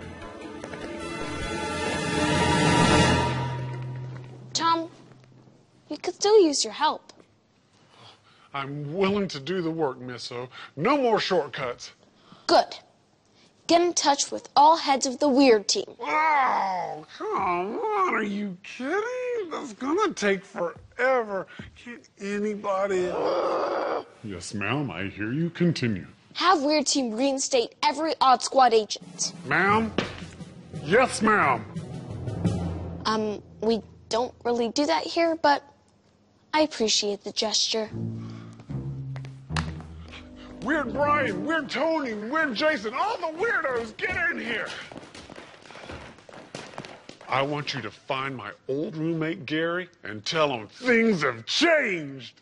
Tom, we could still use your help. I'm willing to do the work, Miss O. No more shortcuts. Good. Get in touch with all heads of the Weird Team. Oh, come on. Are you kidding? That's gonna take forever. Can't anybody... Yes, ma'am. I hear you. Continue. Have Weird Team reinstate every Odd Squad agent. Ma'am? Yes, ma'am. We don't really do that here, but I appreciate the gesture. Weird Brian, Weird Tony, Weird Jason, all the weirdos, get in here. I want you to find my old roommate Gary and tell him things have changed.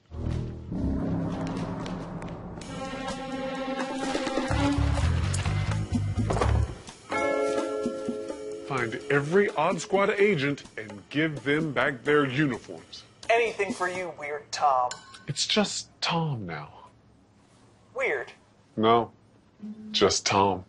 Find every Odd Squad agent and give them back their uniforms. Anything for you, Weird Tom. It's just Tom now. Weird. No, just Tom.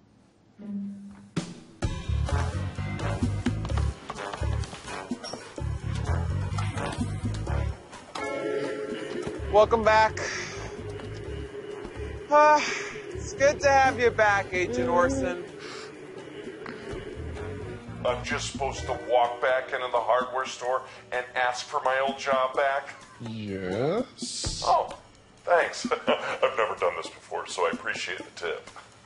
Welcome back. It's good to have you back, Agent Orson. I'm just supposed to walk back into the hardware store and ask for my old job back? Yes? Oh, thanks. I've never done this before, so I appreciate the tip.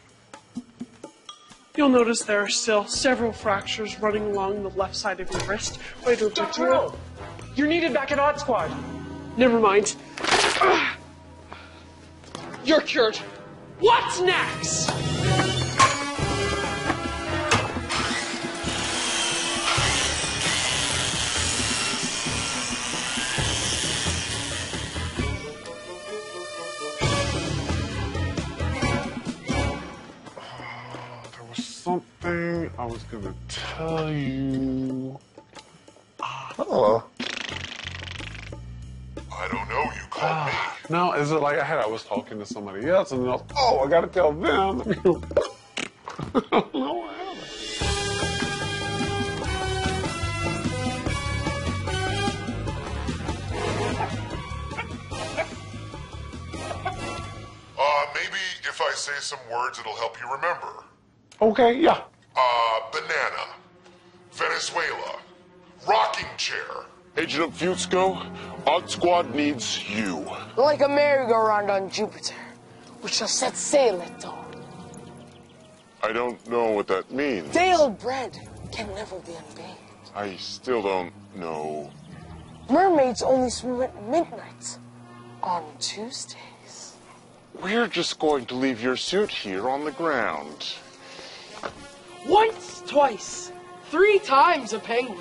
You'll notice there are still several fractures running along the left side of your wrist. Wait, Subtitle! You're needed back at Odd Squad. Never mind. You're cured. What's next? Something I was gonna tell you. Hello. I don't know, you called me. No, is it like I was talking to somebody else and then I gotta tell them. No, I haven't. Maybe if I say some words, it'll help you remember. Okay, yeah. Banana. Venezuela. Rocking chair. Agent Fusco, Odd Squad needs you. Like a merry-go-round on Jupiter. We shall set sail it, though. I don't know what that means. Stale bread can never be unbaked. I still don't know. Mermaids only swim at midnight on Tuesdays. We're just going to leave your suit here on the ground. Once, twice, 3 times a penguin.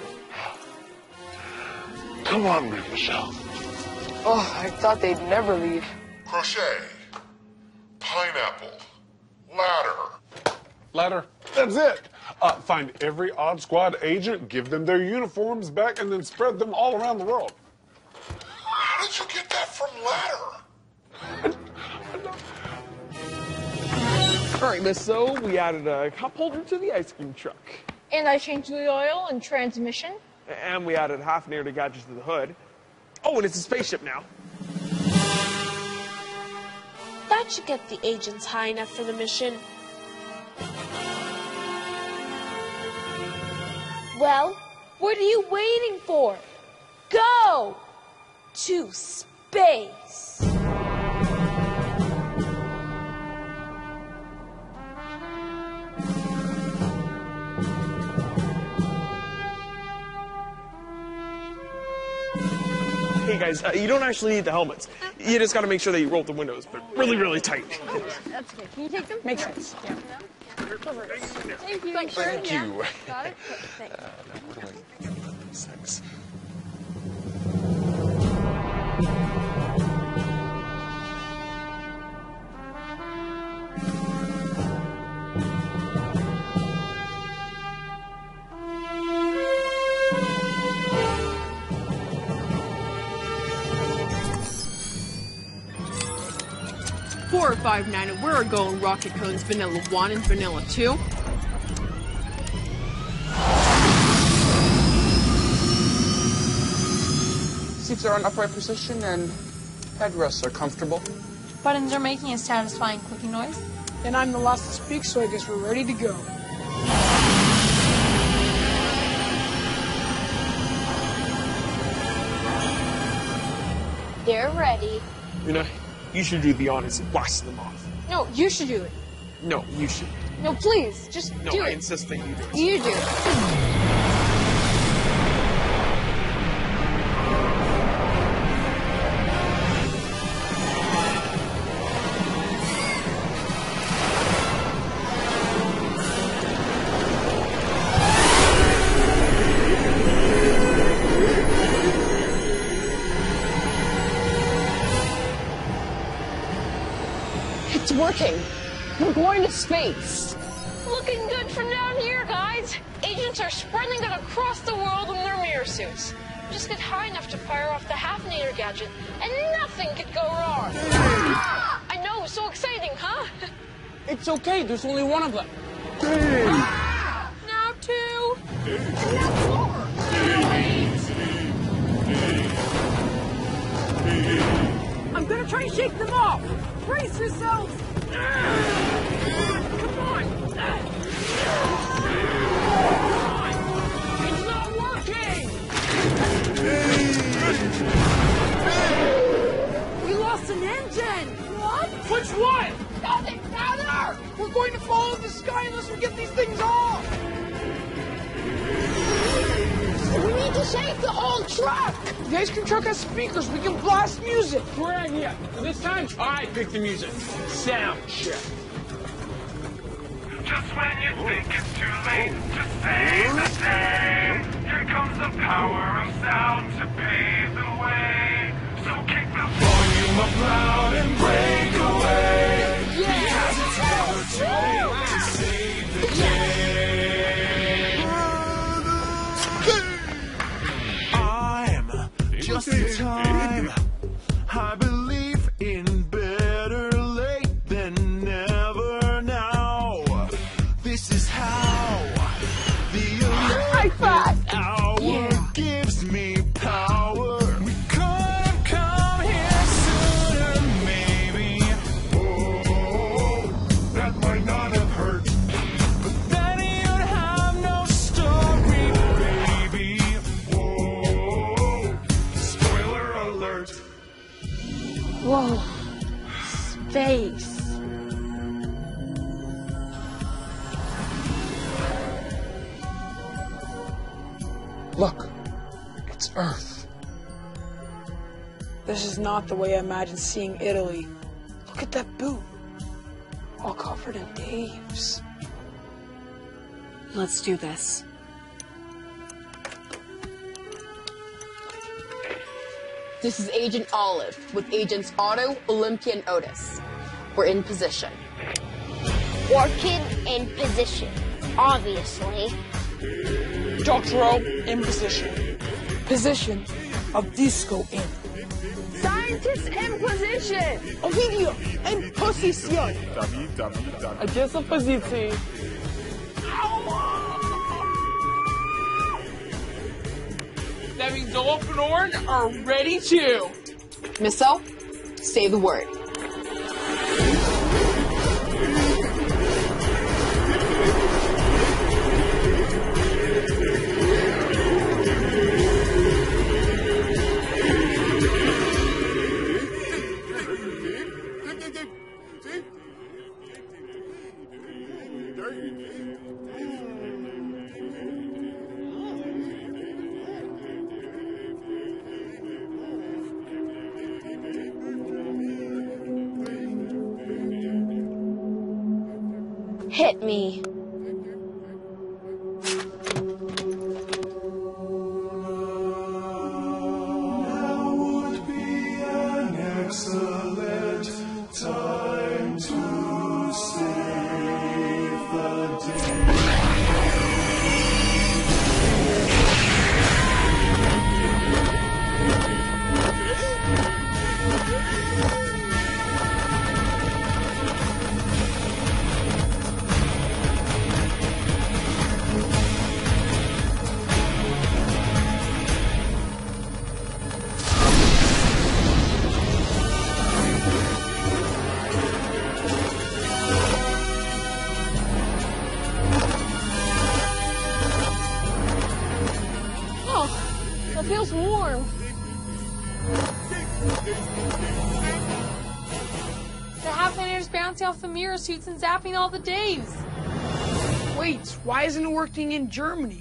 Come on, Michelle. Oh, I thought they'd never leave. Crochet. Pineapple. Ladder. Ladder. That's it. Find every Odd Squad agent, give them their uniforms back, and then spread them all around the world. How did you get that from Ladder? All right, Miss So, we added a cup holder to the ice cream truck. And I changed the oil and transmission. And we added half an air to gadgets to the hood. Oh, and it's a spaceship now. That should get the agents high enough for the mission. Well, what are you waiting for? Go to space. Hey guys, you don't actually need the helmets. You just got to make sure that you roll the windows, but really, really tight. That's okay. Can you take them? Makes sense. Yeah. Thank you. Thank you. Got it? Thanks. What do I get for the sex? Four or 5 9, and we're going Rocket Cones Vanilla 1 and Vanilla 2. Seats are in upright position and headrests are comfortable. Buttons are making a satisfying clicking noise. And I'm the last to speak, so I guess we're ready to go. They're ready. You know, you should do the honors and blast them off. No, you should do it. No, you should. No, please, just No, do I it. insist that you do it. You do it. It's working. We're going to space. Looking good from down here, guys. Agents are spreading it across the world in their mirror suits. Just get high enough to fire off the half-nator gadget, and nothing could go wrong. I know, so exciting, huh? It's okay, there's only one of them. Now two. I'm gonna try and shake them off. Brace yourselves. Come on. It's not working! We lost an engine. What? Which one? Nothing matter. We're going to fall in the sky unless we get these things off. We need to shake the whole truck. The ice cream truck has speakers. We can blast music. Great idea. This time, I pick the music. Sound check. Just when you think it's too late to save the day, here comes the power of sound to pave the way. So kick the volume up loud and break away. Because it's never too late to save the day. I'm just in time. I believe in better late than never now. This is how the Olympic hour gives me power. We could have come here sooner, maybe. Oh, that might not have hurt. But then you'd have no story, baby. Whoa, spoiler alert. Whoa. Space. Look, it's Earth. This is not the way I imagined seeing Italy. Look at that boot. All covered in Dave's. Let's do this. This is Agent Olive with Agents Otto, Olympia, and Otis. We're in position. Orchid in position, obviously. Doctoro in position. Position of disco in. Scientists in position. Ovidio in position. Adjust pozycji. That means Olaf and Orin are ready too. Missile, say the word. Hit me. Now would be an excellent time to save the day. Oh, that feels warm. The half-nator's bouncing off the mirror suits and zapping all the Daves. Wait, why isn't it working in Germany?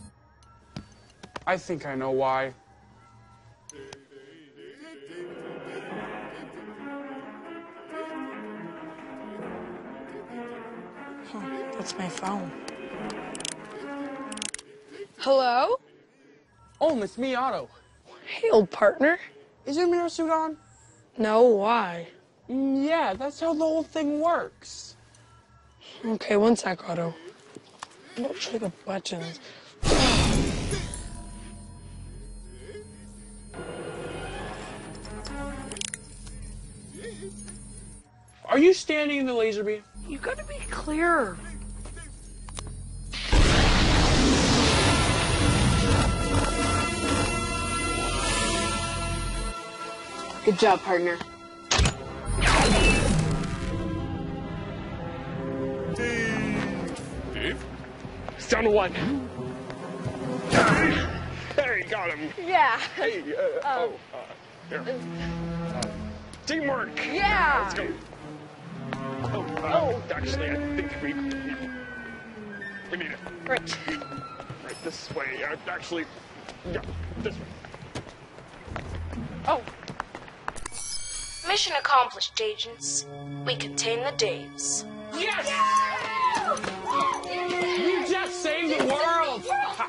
I think I know why. That's my phone. Hello? Oh, Miss Me Otto. Hey, old partner. Is your mirror suit on? No, why? Yeah, that's how the whole thing works. Okay, one sec, Otto. I'm not sure the buttons. Are you standing in the laser beam? You gotta be clearer. Good job, partner. Dave? It's down to one. Hey, got him. Yeah. Hey, here. Teamwork. Yeah. Let's go. Actually, I think we need it. Right. Right, this way. Actually, yeah, this way. Oh. Mission accomplished, agents. We contain the Daves. Yes! We just saved the world!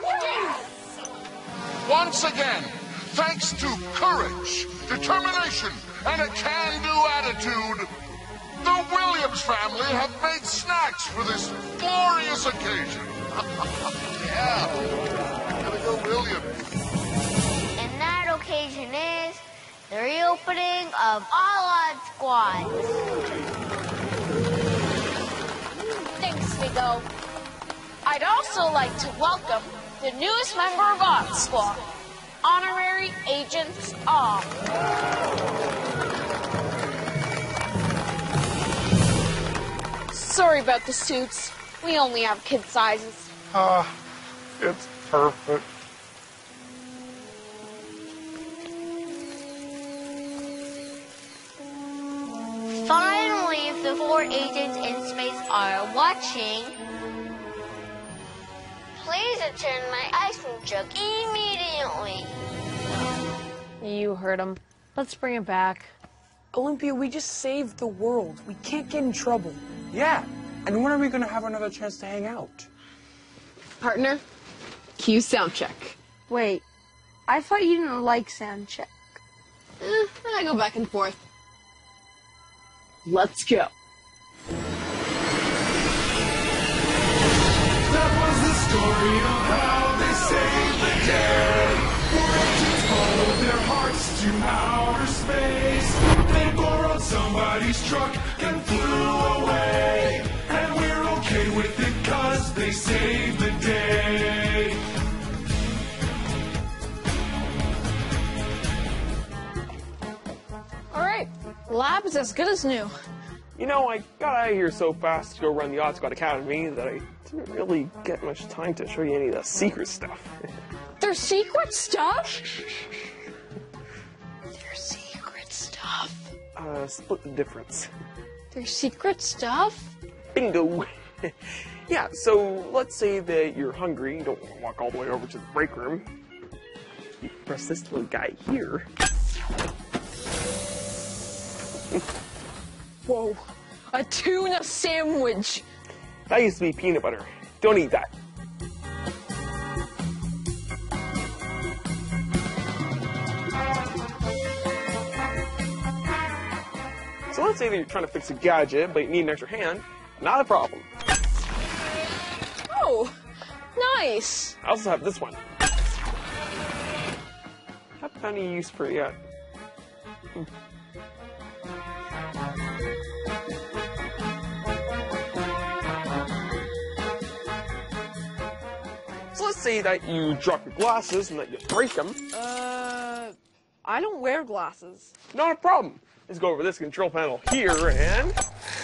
Once again, thanks to courage, determination, and a can-do attitude, the Williams family have made snacks for this glorious occasion. Yeah, gotta go Williams. And that occasion is the reopening of All Odd Squad. Thanks, Vigo. I'd also like to welcome the newest member of Odd Squad, Honorary Agents of. Sorry about the suits. We only have kid sizes. It's perfect. Finally, if the 4 agents in space are watching, please return my ice cream truck immediately. You heard him. Let's bring it back. Olympia, we just saved the world. We can't get in trouble. Yeah, and when are we gonna have another chance to hang out? Partner, cue sound check. Wait, I thought you didn't like sound check. I go back and forth. Let's go. That was the story of how they saved the day. 4 agents followed their hearts to outer space. They borrowed somebody's truck and flew away. And we're okay with it 'cause they saved the day. All right, lab is as good as new. You know, I got out of here so fast to go run the Odd Squad Academy that I didn't really get much time to show you any of the secret stuff. There's secret stuff? There's secret stuff. Split the difference. There's secret stuff? Bingo! Yeah, so let's say that you're hungry, you don't want to walk all the way over to the break room. You press this little guy here. Whoa, a tuna sandwich. That used to be peanut butter. Don't eat that. So let's say that you're trying to fix a gadget, but you need an extra hand. Not a problem. Oh, nice. I also have this one. Haven't found any use for it yet. So let's say that you drop your glasses and that you break them. I don't wear glasses. Not a problem. Let's go over this control panel here and...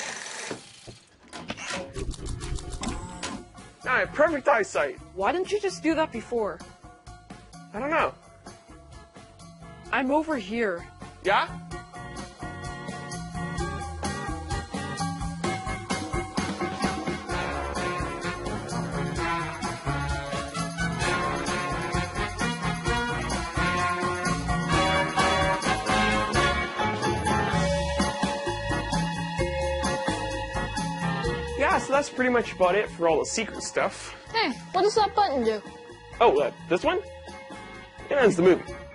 Now I have perfect eyesight. Why didn't you just do that before? I don't know. I'm over here. Yeah? Yeah, so that's pretty much about it for all the secret stuff. Hey, what does that button do? Oh, this one? It ends the movie.